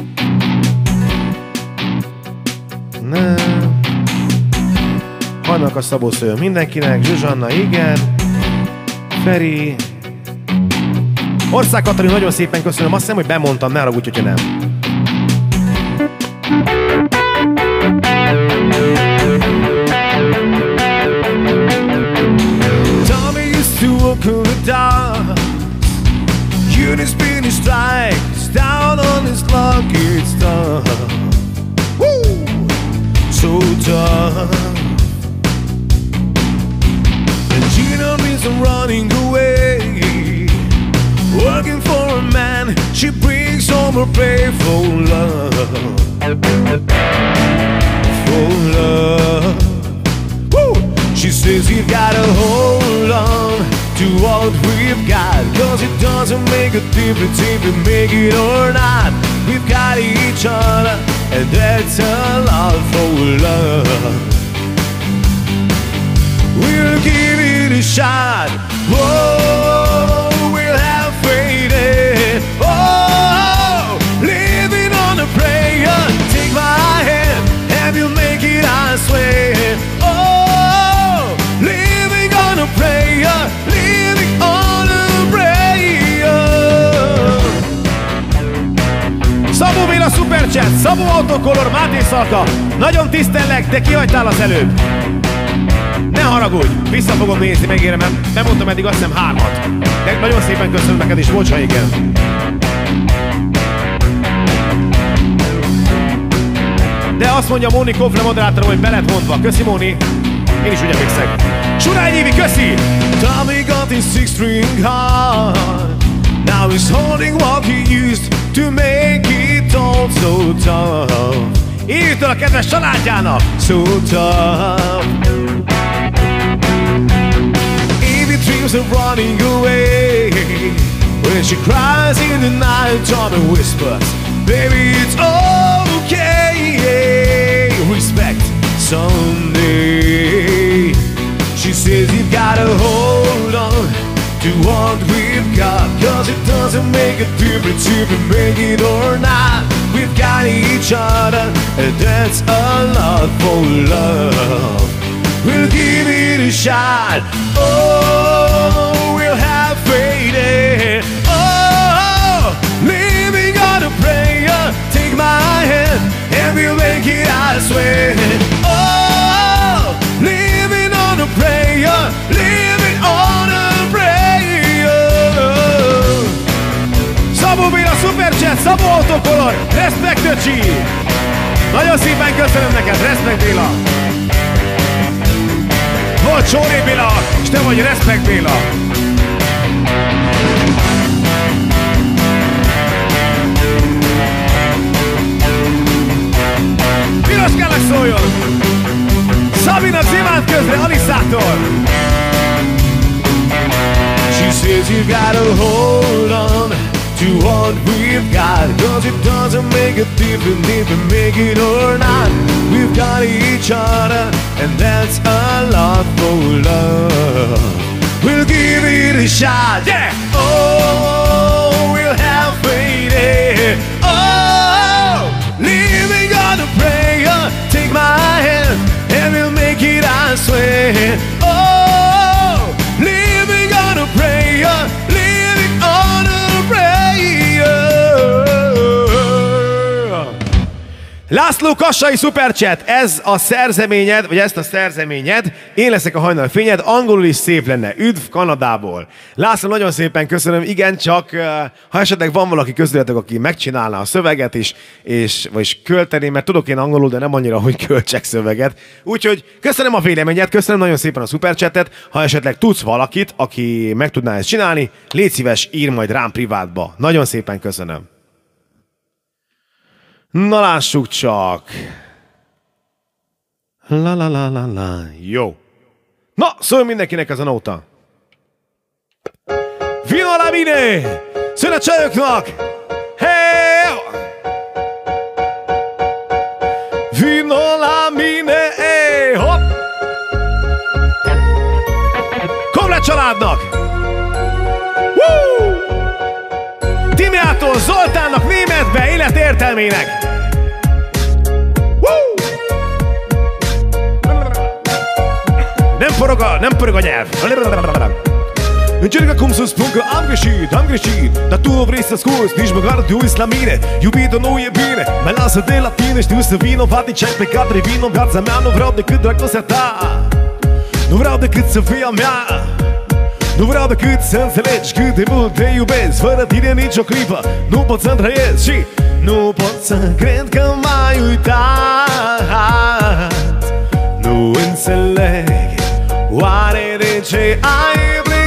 Nem. Vannak a Szabó szóljon mindenkinek, Zsuzsanna, igen. Feri. Ország Katalin, nagyon szépen köszönöm. Azt hiszem, hogy bemondtam, ne haragudj, hogyha nem. Tommy used to walk on the dark. Unit spinning strikes down on his clock. It's tough. Woo! So tough. And you don't dreams of running away. Working for a man, she brings home her pay for love. For love. Woo! She says you've gotta hold on to what we've got, cause it doesn't make a difference if we make it or not. We've got each other, and that's a lot for love. We'll give it a shot. Whoa, we'll have faith in. Oh, living on a prayer. Take my hand and you'll make it, I swear. Oh, living on a prayer. Living on a prayer. Szabó Béla Superchat, Szabó Autocolor, Máté Szalka. Nagyon tisztellek, de kihagytál az előbb. Ne haragudj, vissza fogom nézni, megérem, mert bemondtam eddig azt hiszem hármat. De nagyon szépen köszönöm neked is, bocs, ha igen. De azt mondja Móni Kofle moderátor, hogy be lett mondva. Köszi Móni, én is úgy emlékszek. Surány Évi, köszi! Tommy got his six-string heart. Now he's holding what he used to make it all so tough. Évitől a kedves családjának! So tough. Evie dreams of running away. When she cries in the night, Tommy whispers, baby, it's okay. Respect someday. She says you've gotta hold on to what we've got, cause it doesn't make a difference if we make it or not. We've got each other, and that's a lot for love. We'll give it a shot. Oh, we'll have faith in. Oh, living on a prayer. Take my hand and we'll make it, I swear. Oh, living on a prayer. Living on a Szabó Béla Superchat, Szabó Autocolor, Respect öcsi! Nagyon szépen köszönöm neked, Respect Béla! Volt Sóri Béla, és te vagy Respect Béla! Piroskának szóljon! Szabinak Zimánt közre, Aliszátor! She says you gotta hold on to what we've got, cause it doesn't make a difference if we make it or not. We've got each other, and that's a lot for love. We'll give it a shot, yeah! Oh, we'll have faith in. Oh, living on a prayer. Take my hand, and we'll make it, I swear. Oh, living on a prayer. Living on a prayer. László Kassai Superchat, ez a szerzeményed, vagy ezt a szerzeményed, én leszek a hajnal fényed, angolul is szép lenne. Üdv Kanadából. László, nagyon szépen köszönöm, igen, csak ha esetleg van valaki közületek, aki megcsinálná a szöveget is, és, vagyis költeni, mert tudok én angolul, de nem annyira, hogy költsek szöveget. Úgyhogy köszönöm a véleményed, köszönöm nagyon szépen a Superchatet, ha esetleg tudsz valakit, aki meg tudná ezt csinálni, légy szíves, ír majd rám privátba. Nagyon szépen köszönöm. Na lássuk csak. La la la la la. Jó. Na, szólj mindenkinek ez a nóta. Vino la mine! Szön a csajoknak! Hey! Vino la mine! Hey! Hopp! Komlett családnak! Woo! Timiától Zoltánnak németbe életértelmének! Woo! Nem porog a, nem porog a nyelv! Cerca cum să spun că am greșit, am greșit. Dar tu nu vrei să scoți, nici măcar de uiți la mine. Iubito, nu e bine, mă lasă de la tine. Știu să vinovat din ce-ai plecat, revin în viața mea. Nu vreau decât dragostea ta, nu vreau decât să fii a mea. Nu vreau decât să înțelegi cât de mult te iubesc. Fără tine nicio clipă nu pot să-mi trăiesc. Și nu pot să cred că m-ai uitat. Nu înțeleg oare de ce ai plecat.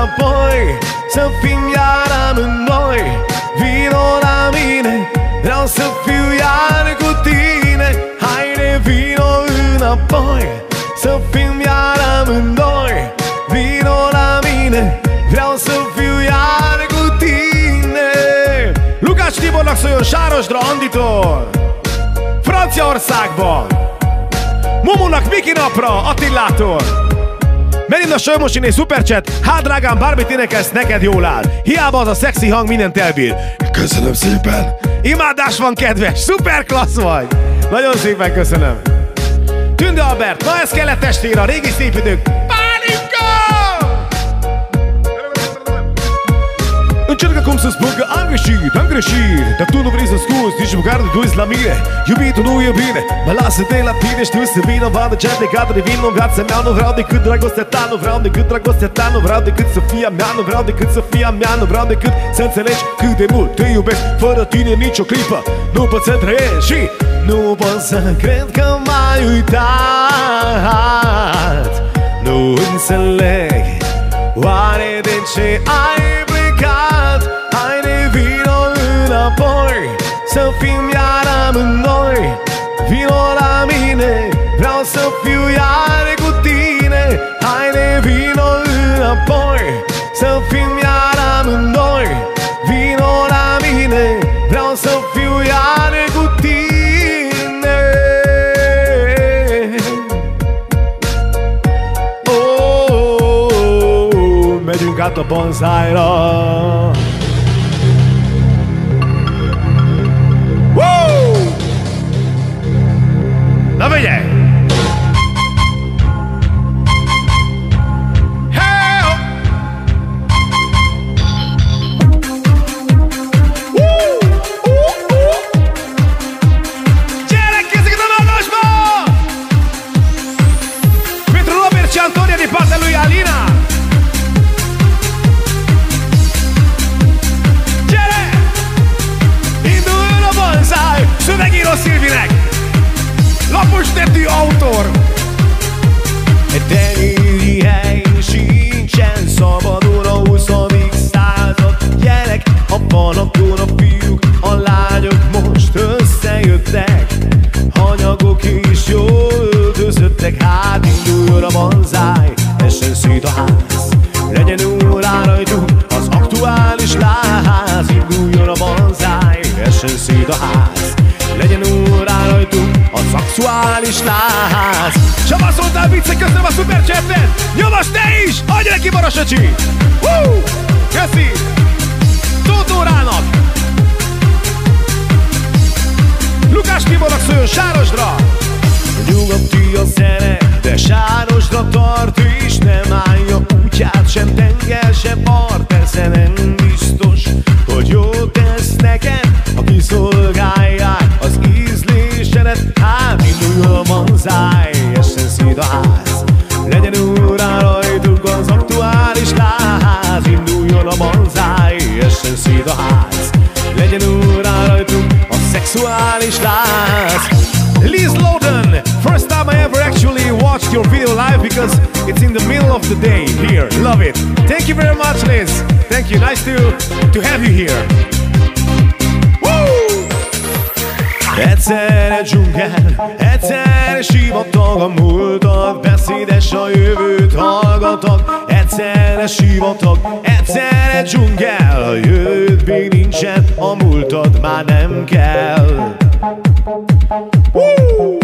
una poi să fim iar amândoi. Vino la mine, vreau să fiu iar cu tine. Haide, vino înapoi, să fim iar amândoi. Vino la mine, vreau să fiu iar cu tine. Lukács Tibornak szóljon Sárosdra Anditól, Franciaországban. Mumunak Miki napra Attilától. Melinda Sölmosiné Superchat. Hát drágám, bármit énekelsz, neked jól áll. Hiába az a szexi hang mindent elbír. Köszönöm szépen. Imádás van, kedves, szuper klassz vagy. Nagyon szépen köszönöm. Tünde Albert, na ez kellett testvére, a régi szép idők. Pálinka! Încercă cum să spun că am greșit, am greșit. Dar tu nu vrei să scuzi, nici măcar nu duci la mine. Iubitul nu e bine, mă lasă de la tine. Știu să vină vadă ce-a plecat de vin în viața mea. Nu vreau decât dragostea ta, nu vreau decât dragostea ta. Nu vreau decât să fie a mea, nu vreau decât să fie a mea. Nu vreau decât să înțelegi cât de mult te iubesc. Fără tine nicio clipă nu pot să trăiesc. Și nu pot să cred că m-ai uitat. Nu înțeleg oare de ce ai plecat. Haide, vino înapoi, să fim iar amândoi. Vino la mine, vreau să fiu iar cu tine. Haide, vino înapoi, să fim iar amândoi. Vino la mine, vreau să fiu iar cu tine. Oh, oh, oh, megyünk át a bonsájra. Na figyelj! Hey! Uh, uh, uh. Gyerek, készeket a városba! Pentru Robert și Antonia din partea lui Alina. Gyere! Induljon a bonsáj! Szövegíró Szilvinek! Lapos tetű autor! Tenni hely sincsen, szabadul a huszadik század. Gyerek, ha van, akkor a fiúk, a lányok most összejöttek. Hanyagok is jól öltözöttek, hát induljon a bonsáj, essen szét a ház. Legyen órá rajtunk az aktuális láz. Induljon a bonsáj, essen szét a ház. Legyen órá rajtunk a szexuális láz. Csaba szóltál viccek, köszönöm a szuperchattet. Nyomos te is, adj neki Barasöcsi. Hú, köszi. Tóth Órának. Lukács Tibornak szóljon Sárosdra. Nyugati a szere, de Sárosdra tart, és nem állja útját sem tenger, sem part. Persze nem biztos, hogy jó tesz neked, ha kiszolgálják az ízlésedet. Hát induljon a bonsáj, essen szét a ház. Legyen órá rajtunk az aktuális láz. Induljon a bonsáj, essen szét a ház. Legyen órá rajtunk a szexuális láz. Liz Loden, first time I ever actually watched your video live because it's in the middle of the day here. Love it. Thank you very much, Liz. Thank you. Nice to, to have you here. Woo! Egyszerre dzsungel, egyszerre sivatag, a múltat beszédes, a jövőt hallgatok. Egyszerre sivatag, egyszerre dzsungel, a jövőt még nincsen, a múltad már nem kell. Woo!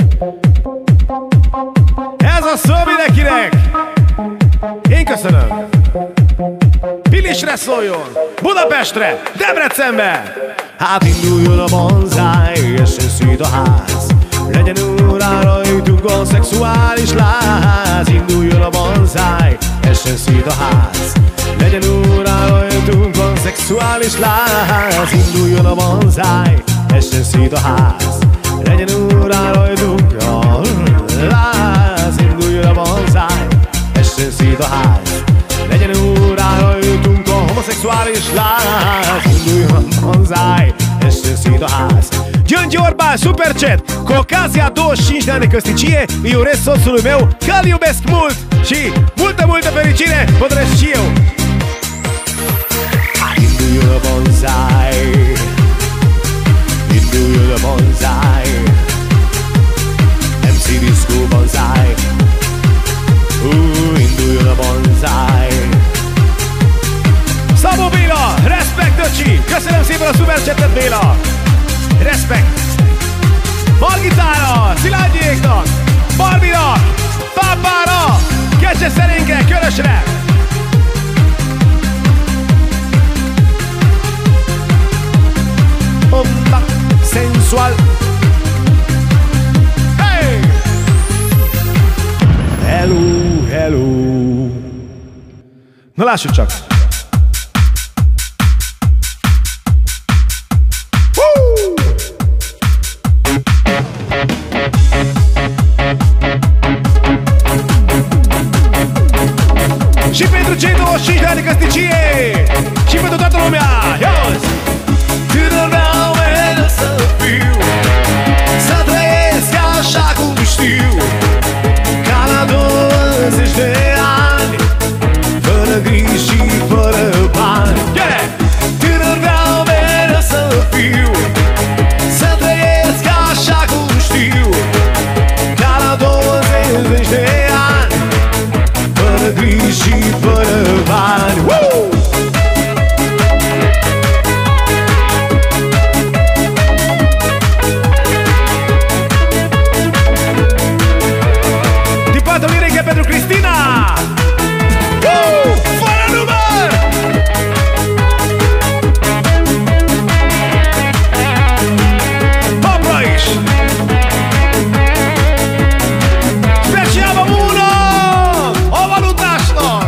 Ez a szó mindenkinek! Én köszönöm! Pilisre szóljon! Budapestre! Debrecenbe! Hát induljon a bonsáj, essen szét a ház. Legyen órá rajtunk a szexuális láz. Induljon a bonsáj, essen szét a ház. Legyen órá rajtunk a szexuális láz. Induljon a bonsáj, essen szét a ház. Legyen órá rajtunk a láz. Induljon a bonsáj, essen szét a ház. Legyen órá rajtunk a homoszexuális láz. Induljon a bonsáj, essen găsit o haz. Gângi Orban, Super Chat, cu ocazia douăzeci și cinci de ani de căsnicie, îi urez soțului meu că îl iubesc mult și multă, multă fericire, vă doresc și eu. Into your bonsai, into your bonsai, M C Disco bonsai, ooh, into your bonsai. Samo Bilo, respect Dăci, köszönöm szépen a Super Chatet Béla. Respekt! Margitára, Szilágyéknak, Barbinak, Pápára, Kecse Szerénkre, Körösre! Onda sensual. Hey! Hello, hello. Na lássuk csak! Și pentru cei douăzeci și cinci de ani de căsnicie și pentru toată lumea, ia-uzi! Tânăr vreau mereu să fiu, să trăiesc așa cum știu, ca la douăzeci de ani, fără griji și fără bani. Yeah! Tânăr vreau mereu să fiu, să trăiesc așa cum știu, ca la douăzeci de ani, fără griji și fără bani. Woo! Din partea lui Reghe pentru Cristina. Woo! Fără număr! Hop aici! Special uno! O valutașilor!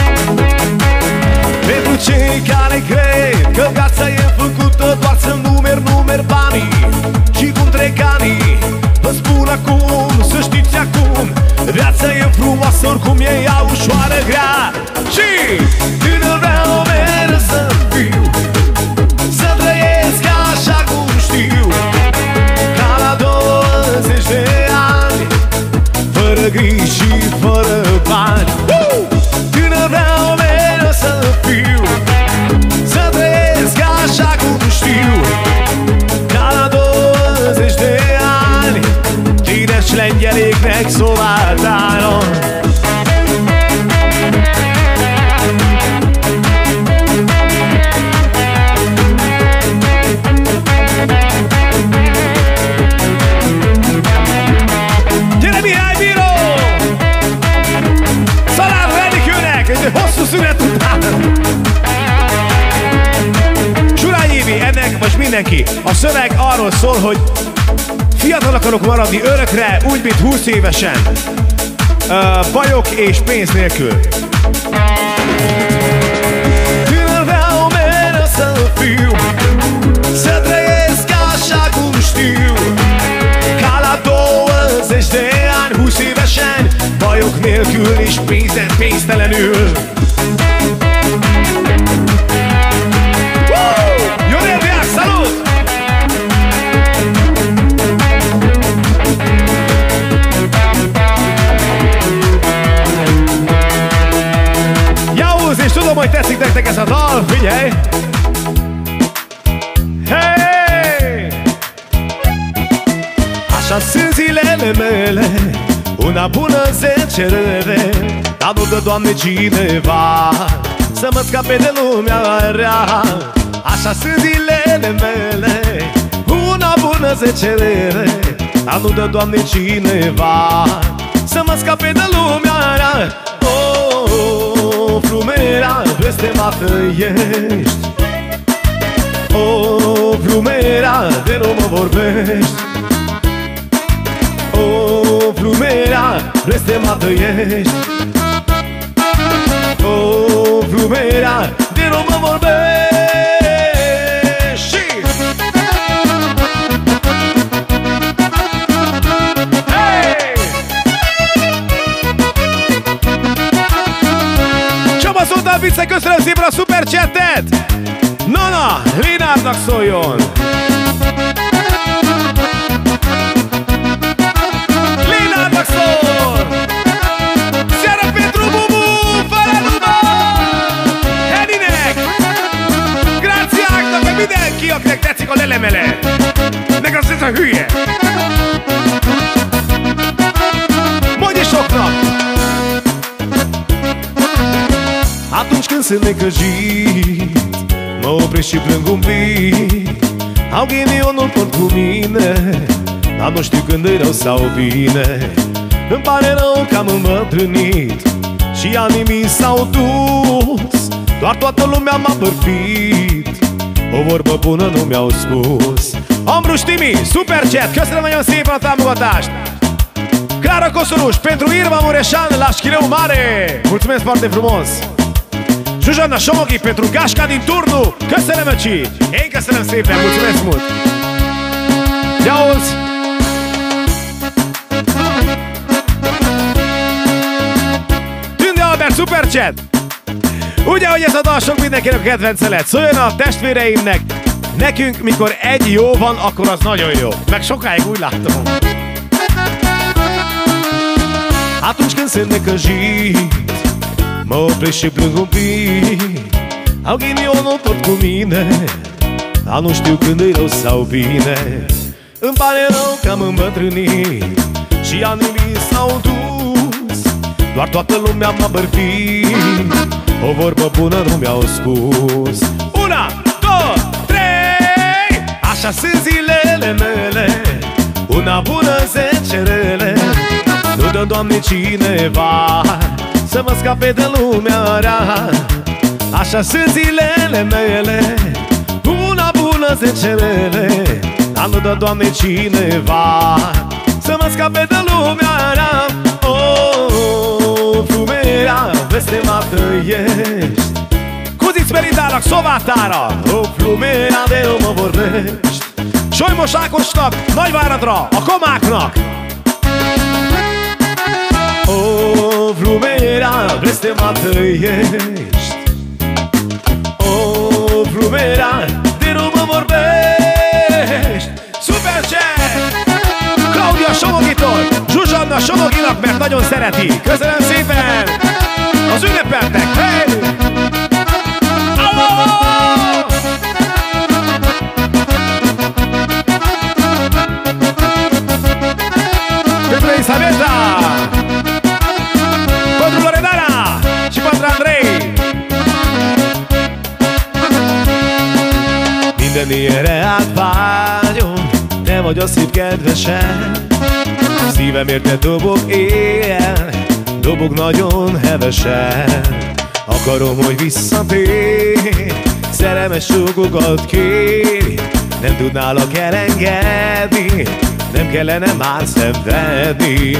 Pentru cei care cred că viața e făcută doar să numeri, numeri banii și cum trec anii, vă spun acum, să știți acum, viața e frumoasă oricum e ea ușoară, grea. Și tânăr vreau mereu să fiu, să trăiesc așa cum știu, ca la douăzeci de ani, fără griji și fără bani. Uh! Tânăr vreau mereu să fiu, să trăiesc așa cum știu, ca la douăzeci de ani, tines lengyeleknek szolgáltánom. Gyere Mihály Bíró! Szalár Renikőnek egy hosszú szünet után! Surányi Évi, ennek most mindenki. A szöveg arról szól, hogy fiatal akarok maradni örökre, úgy, mint húsz évesen. Uh, bajok és pénz nélkül. Tânăr vreau mereu să fiu, să trăiesc așa cum știu, ca la douăzeci de ani, húsz évesen, bajok nélkül és pénzen pénztelenül. Jó reggelt, salut! És tudom, hogy tetszik nektek ez a dal, figyelj! Hey! Așa sunt zilele mele, una bună zecere, dar nu dă, Doamne, cineva să mă scape de lumea rea. Așa sunt zilele mele, una bună zecere, dar nu dă, Doamne, cineva să mă scape de lumea rea. O, flumera, peste mată ești. O, flumera, de nu mă vorbești. O, flumera, peste mată ești. O, flumera, de nu mă vorbești. Hey! Csaba Szoltán Vicce, köszönöm szépen a Super Chatet! Nana, Linárnak szóljon! a lelemele. Meg az ez a hülye. Mondj is soknak. Atunci când sunt necăjit, mă opresc și plâng un pic. Au ghinionul tot cu mine, dar nu știu când e rău sau bine. Îmi pare rău că am îmbătrânit și anii mi s-au dus. Doar toată lumea m-a bărfit, o vorbă bună nu mi-au spus. Ambruștimi, Superchat, că să rămânem simplu la támogatást. Clara Cosuruș, pentru Irma Mureșan la Șchileu Mare. Mulțumesc foarte frumos. Zsuzsanna Somoghi pentru Gașca din Turnu. Köszönöm, öcsi! Én köszönöm szépen, mulțumesc mult! Ia auzi! Tünde Albert, Superchat! Ugye, hogy ez a dal sok mindenkinek a kedvence lett. Szóljon a testvéreimnek, nekünk mikor egy jó van, akkor az nagyon jó. Meg sokáig úgy látom. Atunci când sunt necăjit, mă opresc și plâng un pic. Au ghinionul tot cu mine, dar nu știu când e rău sau bine. Îmi pare rău că am îmbătrânit și anii mi s-au dus. Doar toată lumea m-a bărfit, o vorbă bună nu mi-au spus. Una, două, trei! Așa sunt zilele mele, una bună, zece rele. Nu dă, Doamne, cineva să mă scape de lumea rea. Așa sunt zilele mele, una bună, zece rele. Dar nu dă, Doamne, cineva să mă scape de lumea rea. Oh, flumerea, veste mă trăiești. Kuzic Meridának, Szovátára. Oh, flumerea, de nu mă vorbești. Solymos Ákosnak, Nagyváradra, a komáknak. Oh, flumerea, veste mă trăiești. Oh, flumerea, de nu mă vorbești. Superchat! Claudia Somogitól, Zsuzsanna Somoginak, mert nagyon szereti. Köszönöm szépen! Az ünnepeltek! Hey! Oh! Pentru Isabela, pentru Loredana și pentru Andrei. Minden ilyenre átvágyom, te vagy a szív kedvesem. Szívem érte dobog éjjel, dobog nagyon hevesen. Akarom, hogy visszatér, szerelmes súgokat kér. Nem tudnálak elengedni, nem kellene már szenvedni.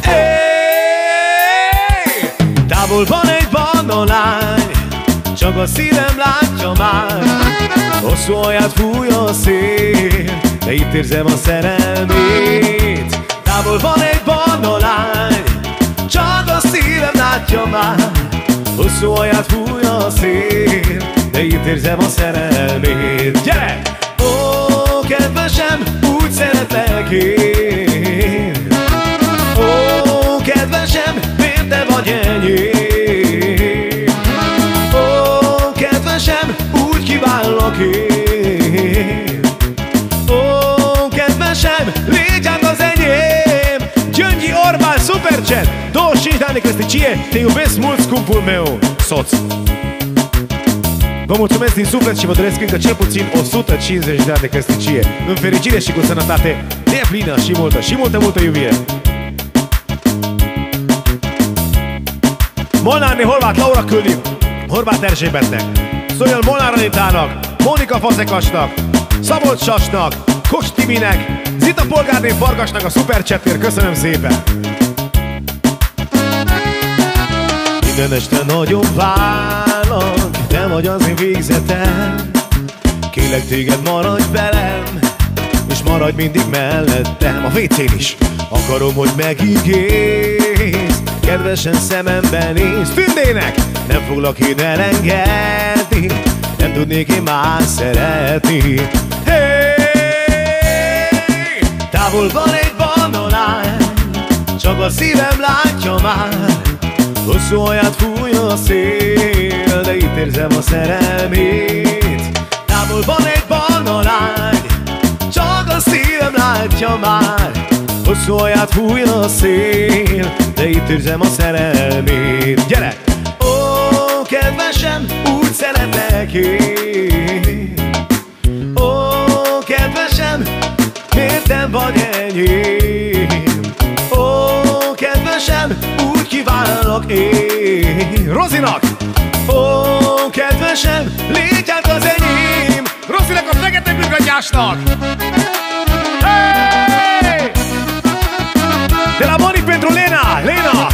Hey! Távol van egy bandolány, csak a szívem látja már. Hosszú alját fúj a szél, de itt érzem a szerelmét. Távol van egy bandolány, csak a szívem látja már. Hosszú alját fúj a szél, de itt érzem a szerelmét. Gyere! Ó, kedvesem, úgy szeretlek én. Ó, kedvesem, miért te vagy enyém? Ó, kedvesem, úgy kívánlak én. Ó, kedvesem, légy át az enyém. Gyöngyi Orbán, Superchat! douăzeci și cinci de ani de căsnicie, te iubesc mult, scumpul meu soț. Vă mulțumesc din suflet și vă doresc încă cel puțin o sută cincizeci de ani de căsnicie, în fericire și cu sănătate neplină și multă, și multă, multă iubire. Molnárné Horváth Laura küldi Horváth Erzsébetnek, szóljon Molnár Anitának, Mónika Fazekasnak, Szabolcs Sasnak, Kocs Timinek, Zita Polgárné Farkasnak a Superchatért, köszönöm szépen! Minden este nagyon várlak, te vagy az én végzetem. Kérlek téged, maradj velem, és maradj mindig mellettem. A vé cén is akarom, hogy megígész, kedvesen szemembe néz. Tündének nem foglak én elengedni, nem tudnék én már szeretni. Hey! Távol van egy bandolány, csak a szívem látja már. Hosszú alját fúj a szél, de itt érzem a szerelmét. Távol Távolban egy barna lány, csak a szívem látja már. Hosszú haját fújja a szél, de itt érzem a szerelmét. Gyere! Ó, kedvesem, úgy szeretek én. Ó, kedvesem, miért nem vagy enyém? Ó, kedvesem, úgy kívánlak én. Rozinak! Ó, kedvesem, légy át az enyém. Rozinak, a fekete bűgatyásnak! Hey! De la Moni pentru Lena! Lena!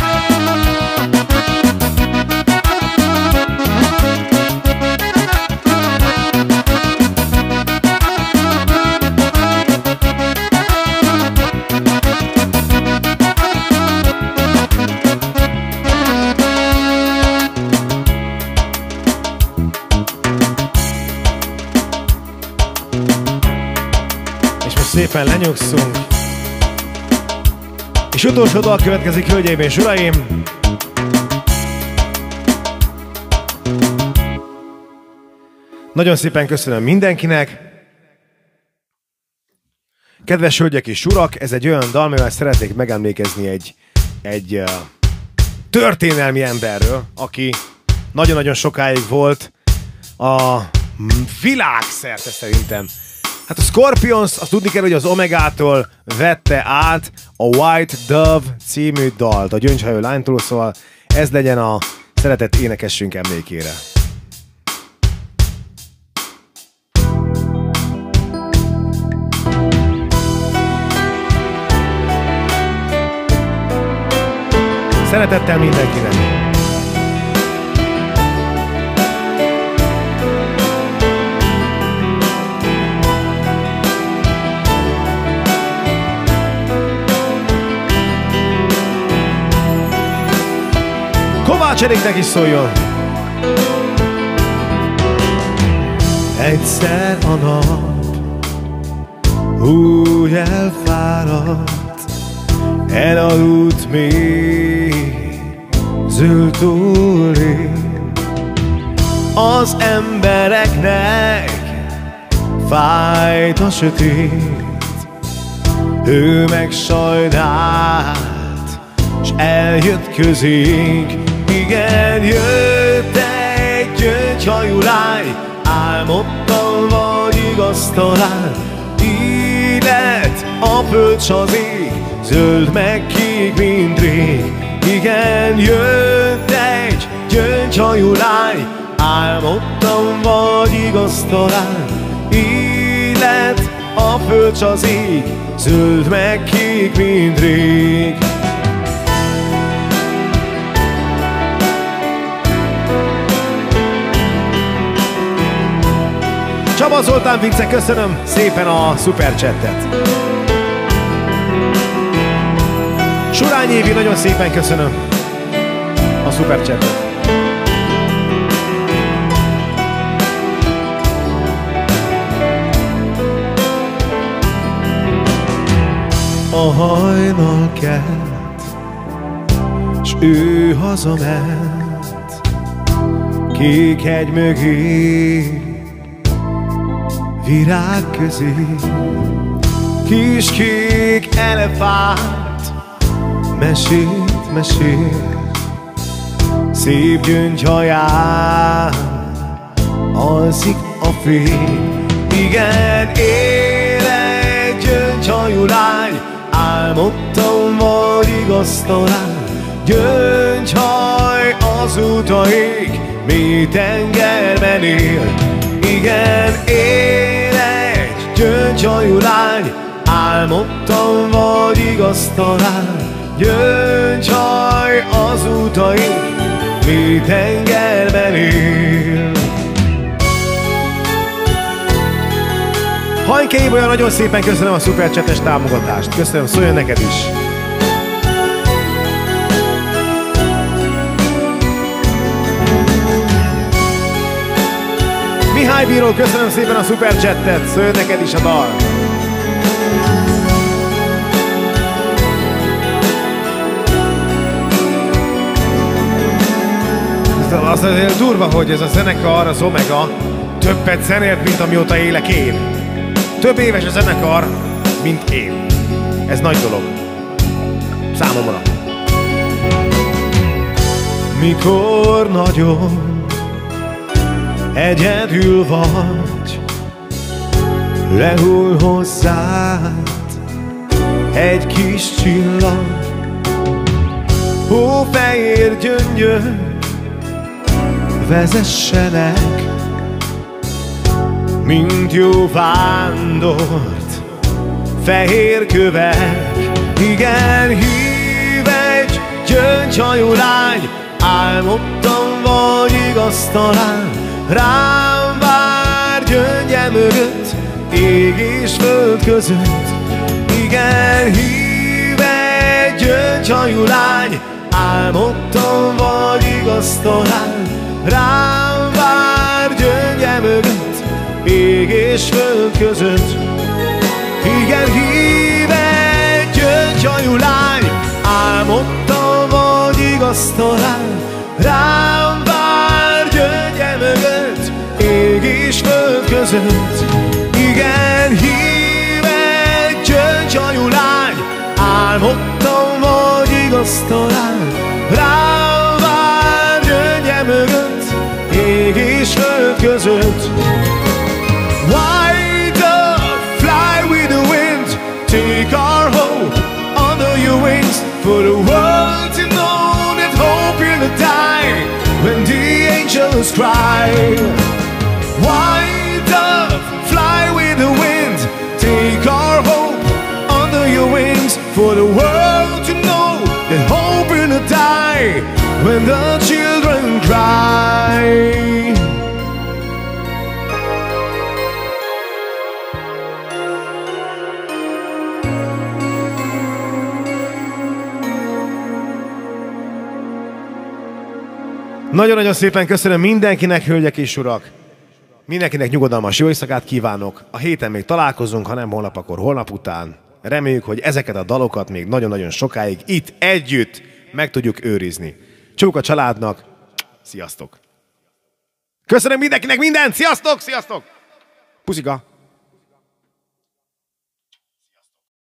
Szépen lenyugszunk. És utolsó dal következik, hölgyeim és uraim. Nagyon szépen köszönöm mindenkinek. Kedves hölgyek és urak, ez egy olyan dal, mivel szeretnék megemlékezni egy, egy uh, történelmi emberről, aki nagyon-nagyon sokáig volt a világszerte szerintem. Hát a Scorpions, azt tudni kell, hogy az Omegától vette át a White Dove című dalt, a gyöngyhajó lánytól, szóval ez legyen a szeretett énekessünk emlékére. Szeretettel mindenkinek! Kovács Eriknek is szóljon! Egyszer a nap úgy elfáradt, elaludt még zöld túlén. Az embereknek fájt a sötét, ő meg sajnált, s eljött közénk. Igen, jött egy gyöngyhajú lány, álmodtam, vagy igaz talán. Így lett a föld s az ég, zöld meg kék, mint rég. Igen, jött egy gyöngyhajú lány, álmodtam, vagy igaz talán. Így lett a föld s az ég, zöld meg kék, mint rég. Csaba Zoltán Vince, köszönöm szépen a szuperchattet. Surányi Évi, nagyon szépen köszönöm a szuperchattet. A hajnal kelt, s ő hazament kék hegy mögé, virág közé. Kis kék elefánt mesét mesél, szép gyöngyhaján alszik a fény. Igen, él egy gyöngyhajú lány, álmodtam, vagy igaz talán. Gyöngyhaj az utaig, mély tengerben él. Igen, él egy gyöngyhajú lány, álmodtam, vagy igaz talán. Gyöngyhaj az utaig, mély tengerben él. Hajnke Ébolya, nagyon szépen köszönöm a szupercsetes támogatást. Köszönöm, szóljon neked is. Mihály Bíró, köszönöm szépen a szuperchattet. Szóljon neked is a dal. Az azért durva, hogy ez a zenekar, az Omega, Többet zenért, mint amióta élek én. Több éves a zenekar, mint én. Ez nagy dolog számomra. Mikor nagyon egyedül vagy, lehull hozzád egy kis csillag, hófehér gyöngyök vezessenek, mint jó vándort fehér kövek. Igen, hív egy gyöngyhajú lány, álmodtam, vagy igaz talán, rám vár gyöngye mögött, ég és föld között. Igen, hív egy gyöngyhajú lány, álmodtam, vagy igaz talán, rám vár gyöngye mögött, ég és föld között. Igen, hív egy gyöngyhajú lány, álmodtam, vagy igaz talán, rám vár gyöngye mögött, ég és föld között. Igen, hív egy gyöngyhajú lány, álmodtam, vagy igaz talán, rám vár gyöngye mögött, ég és föld között. White dove, fly with the wind, take our hope under your wings, for the world to know that hope will die when the angels cry. White dove, fly with the wind, take our hope under your wings, for the world to know that hope will die when the children cry. Nagyon-nagyon szépen köszönöm mindenkinek, hölgyek és urak! Mindenkinek nyugodalmas jó éjszakát kívánok. A héten még találkozunk, ha nem holnap, akkor holnap után. Reméljük, hogy ezeket a dalokat még nagyon-nagyon sokáig itt együtt meg tudjuk őrizni. Csók a családnak, sziasztok! Köszönöm mindenkinek mindent, sziasztok, sziasztok! Puszika!